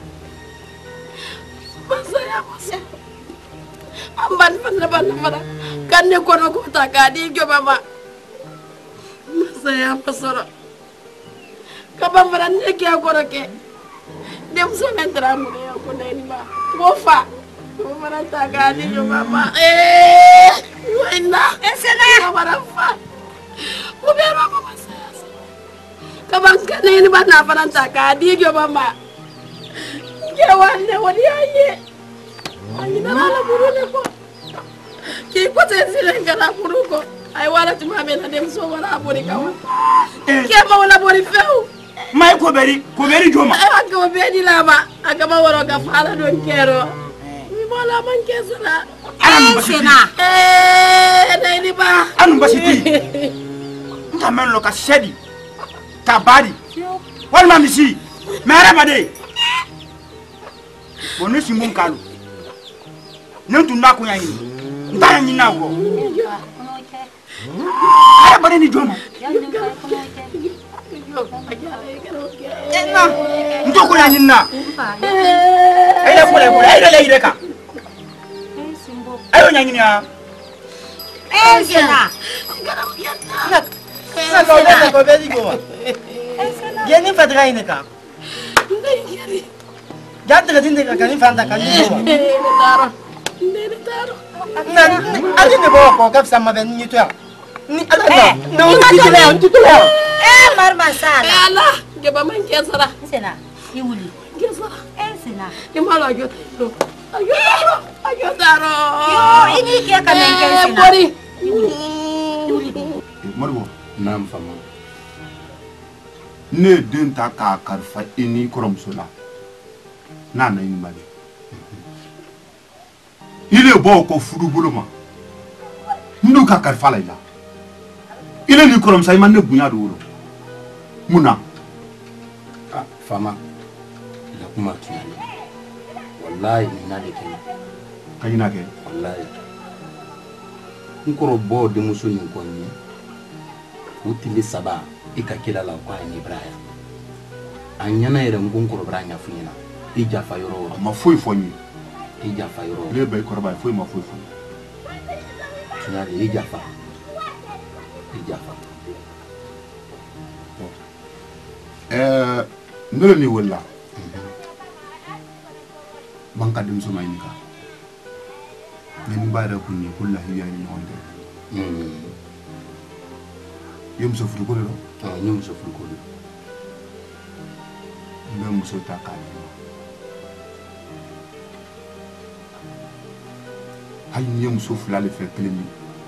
masaya masaya amban fana fana fana kan ne kono ko ta ga di goba ba masaya masoro kaban fana ne ke akoro ke dem so mentra mu ne ko ne ni ba mo fa mo fana ta ga di goba ba eh wena esena mara fa mo be ro ba masaya kaban kan ne ni ba na fana ta ga di goba ba ke wanne wani aye ani na la burule ko ki ko te sile ngara buruko ay wala tuma be na dem so wala bori kawa ke ma wala bori feu mai ko beri ko beri joma ay ko beri la ba aga ma woro ga fala don kero mi bola man kesala anam basina eh dai ni ba anam basiti nta men lo ka shedi ka bari wal ma misi mera made bonu simbun kalu nentu na ko yayin nta yin na go ay bari ni joma enna nto ko yayin na ay la ko la ko ay la ire ka ayo nyanyi ya eh sena na ko da ko be di go yeni fadra ine ka jadra dinde ka kan fanda kan di go taro ndene taro na adi ne bo ko ka sama ben ni to ni ala na no ti tele on ti tele eh marma sala eh ala ge ba man kesara sena iwuli kesara eh sena ke mala yo taro ayo taro ayo taro yo ini ke ka men kesena bori Margo Nam fama. ne den ta ka karfa ini koromso la na na ni mali ile bo ko fudu buluma ndu ka karfa la ila ile ni koromsa iman ne bunya do muna ah fama la kuma tunani wallahi ina de kene kayina ke wallahi nkoro bo de muso ni konni utili saba ikakila la kwa ni braya anyana ere ngunkoro branya funyina ija fayoro ma foi fonyi ija fayoro le bay korba foi ma foi fonyi tunali ija fa ija fa eh ndolo ni wala banka dem so maynika ni mbara kunni kullahi ya ni wonde mm yum so fudu ko lo ah nyum so fudu ko lo même so takali hay nyum so fulale fe kelemi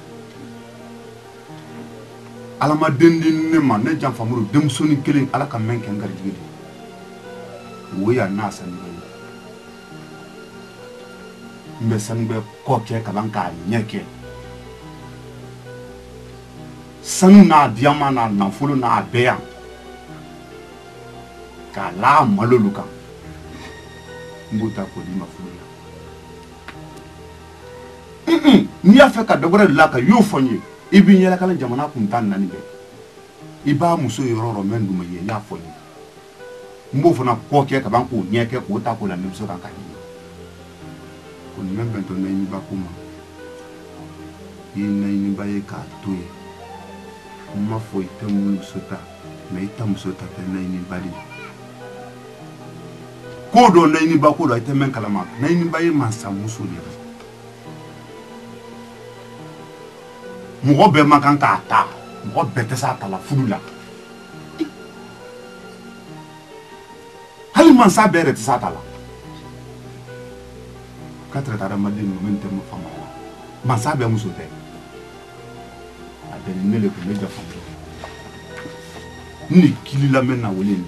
ala ma dendin ne ma ne jam famuru dem so ni kelen ala ka men ken garjigi wo ya na san ni mbe san be ko ke ka ban ka nyeke sanu na diama na na fulu na beya ka la maloluka mbuta ko di mafulu mm ni afa ka dobore la ka yo fonye ibi nyela kala jamana kun tan nani be iba muso yororo mendu me ya fonye mbo fona ko ke ka ban ko nyeke ko ta ko la nimso kan ka di ko ni membe to ni ba kuma ina ni ba ye ka toye ma foi tamu sota mai tamu sota ta nai ni bali ko do nai ni ba ko do ita men kalama nai ni baye man sa muso ne mo be ma kan ka ta mo be ta sa ta la fudula hali man sa bere ta sa ta la katra ta ramadin mo men te mo fama man sa be muso te ne le ko le jafa ni kili la men na wolendi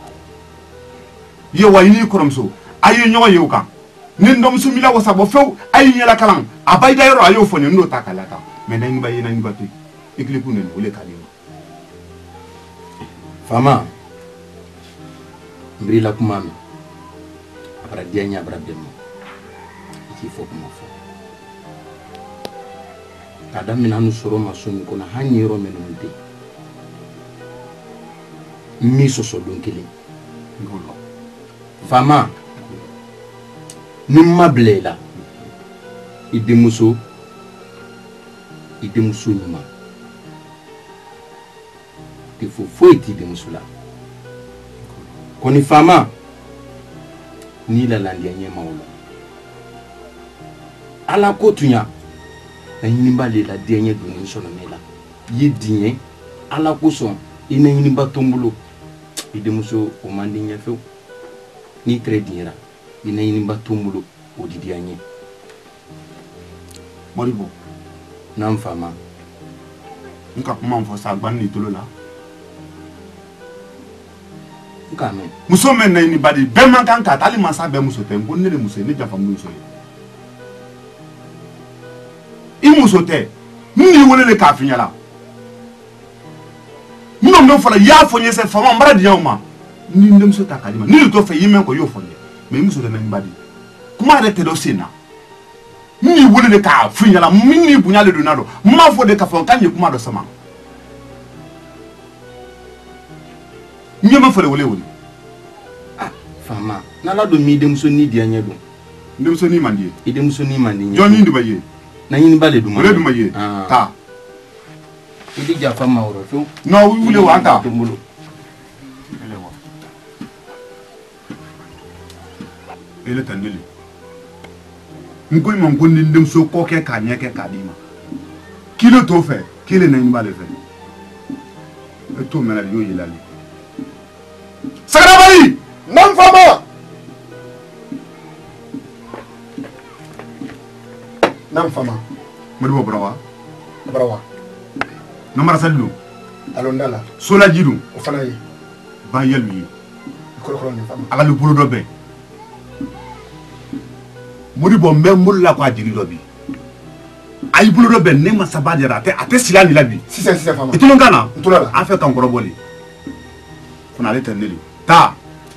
ye wa ni koromso ayi nyo ye uka ni ndom sumila wasa bo few ayi nyela kalan abayda yoro ayo foni ndo takalata mais nañu baye nañu batu équipe pour ne voulait kalima fama mbrila kumami abra dianya abra demo iki fo kuma fo kada minanu soro masuni kona hanyiro menunde mi soso donkele ngolo fama nimma blela idemuso idemuso nyuma te fo fo iti idemuso la koni fama ni la landia nyema wala ala kotunya na yinimba le la denye doni sono mela yidinye ala kuson ina yinimba tombulo idemuso o mandinya fe ni tradira ina yinimba tombulo o didianye moribo nam fama nka kuma fo sa gban ni tolo la nka no muso men na ni badi be man kan ka tali masa be muso te ngo ne le muso ne jafa muso i muso te ni wole le ka finyala no no fala ya fonye se fama mbara di yauma ni ndem so takalima ni to fe yimen ko yo fonye mais muso te na ni badi kuma arrêter do sena ni wole le ka finyala minni bunya le donado ma fo de ka fon kanye kuma do sama nyema fele wole wole ah fama na la do mi dem so ni dia nya do dem so ni mandi e dem so ni mandi joni ndi baye na yin bale duma wole duma ye ta idi ja fama woro fo no wule wa ta tumbulo ele wa ele tanele ngoi mon gonni ndem so ko ke ka nya ke ka dima kilo to fe kile na yin bale fe e to mena yo yelali Sagrabali! Non fama! Non fama. Modibo brawa. Brawa. No marasallu. Alondala. Sola jidu. O fana yi. Ba yelmi. Ko ko ni fama. Ala lu bulu do be. Modibo mbembul la kwa jiri do bi. Ay bulu do be ne masabadira te ate silani la bi. Si si si fama. Itulongana. Itulala. Afa kan koroboli. Kuna leta nili. Ta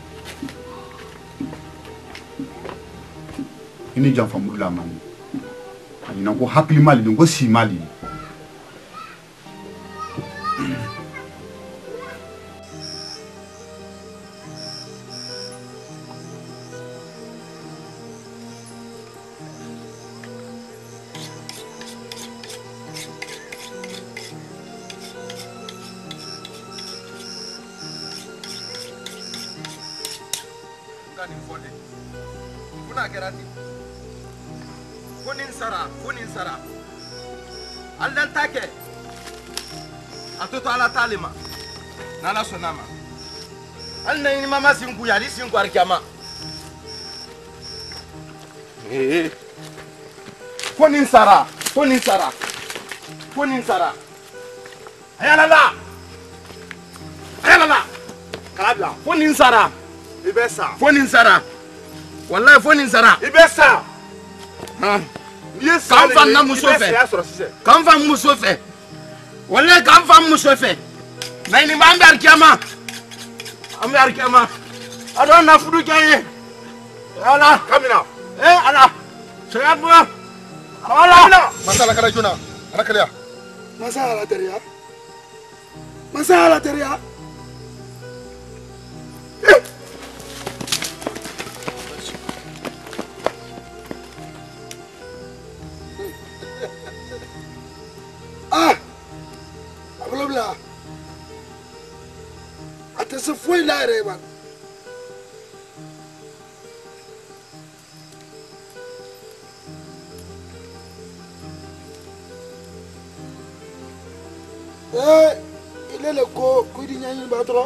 ini janfa mudula mani ani nango hakli mali ngo si mali kuna gerati kunin sara kunin sara aldan take atoto ala talima nala sonama alna ni mama sinku yali sinku arkama eh kunin sara kunin sara kunin sara ayala la ayala la kalabla kunin sara ibesa kunin sara wallahi fonin sara ibesa ha yes kan fa na muso fe kan fa muso fe wallahi kan fa muso fe na ni ma ambar kiyama ambar kiyama adon na fudu kaye ala kamina eh ala sayabu ala masala kala juna ana kala masala teriya masala teriya ah abulabla atase foi la reba eh il est le co qui nyani batro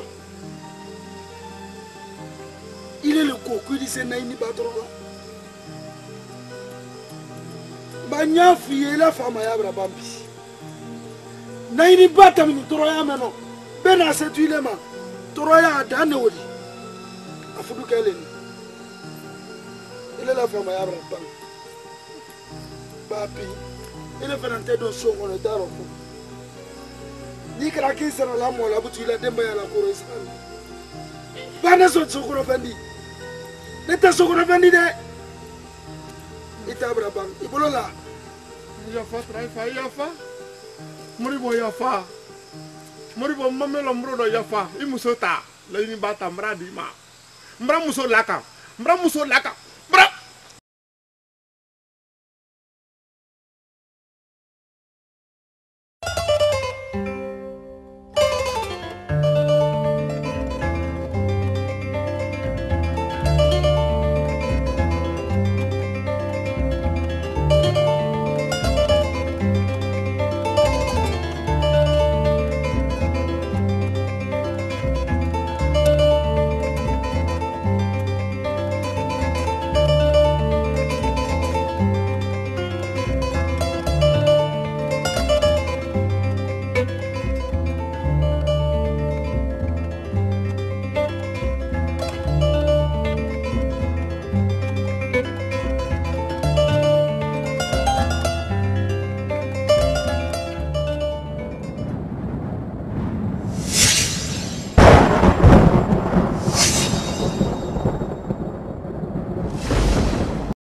il est le co qui dit c'est naini batro ba nya fiye la fama ya bra bambi naini bata mini toroya meno bena setuile ma toroya dane wodi afudu keleni ile la fama ya bra bambi bapi ina fana tɛ don so kɔnɔ i t'a dɔn fɔ n'i kɛra k'i sara la mɔgɔ la butu i la denbaya la koro i sara la ba ne sɔn sokɔnɔ fɛn di ne tɛ sokɔnɔ fɛn di dɛ i t'a bila ban i bolo la yafa Tarayifa yafa Moribo yafa Moribo mamelo muro dɔ yafa i muso ta laɲini b'a ta n bara d'i ma n bara muso laka n bara muso laka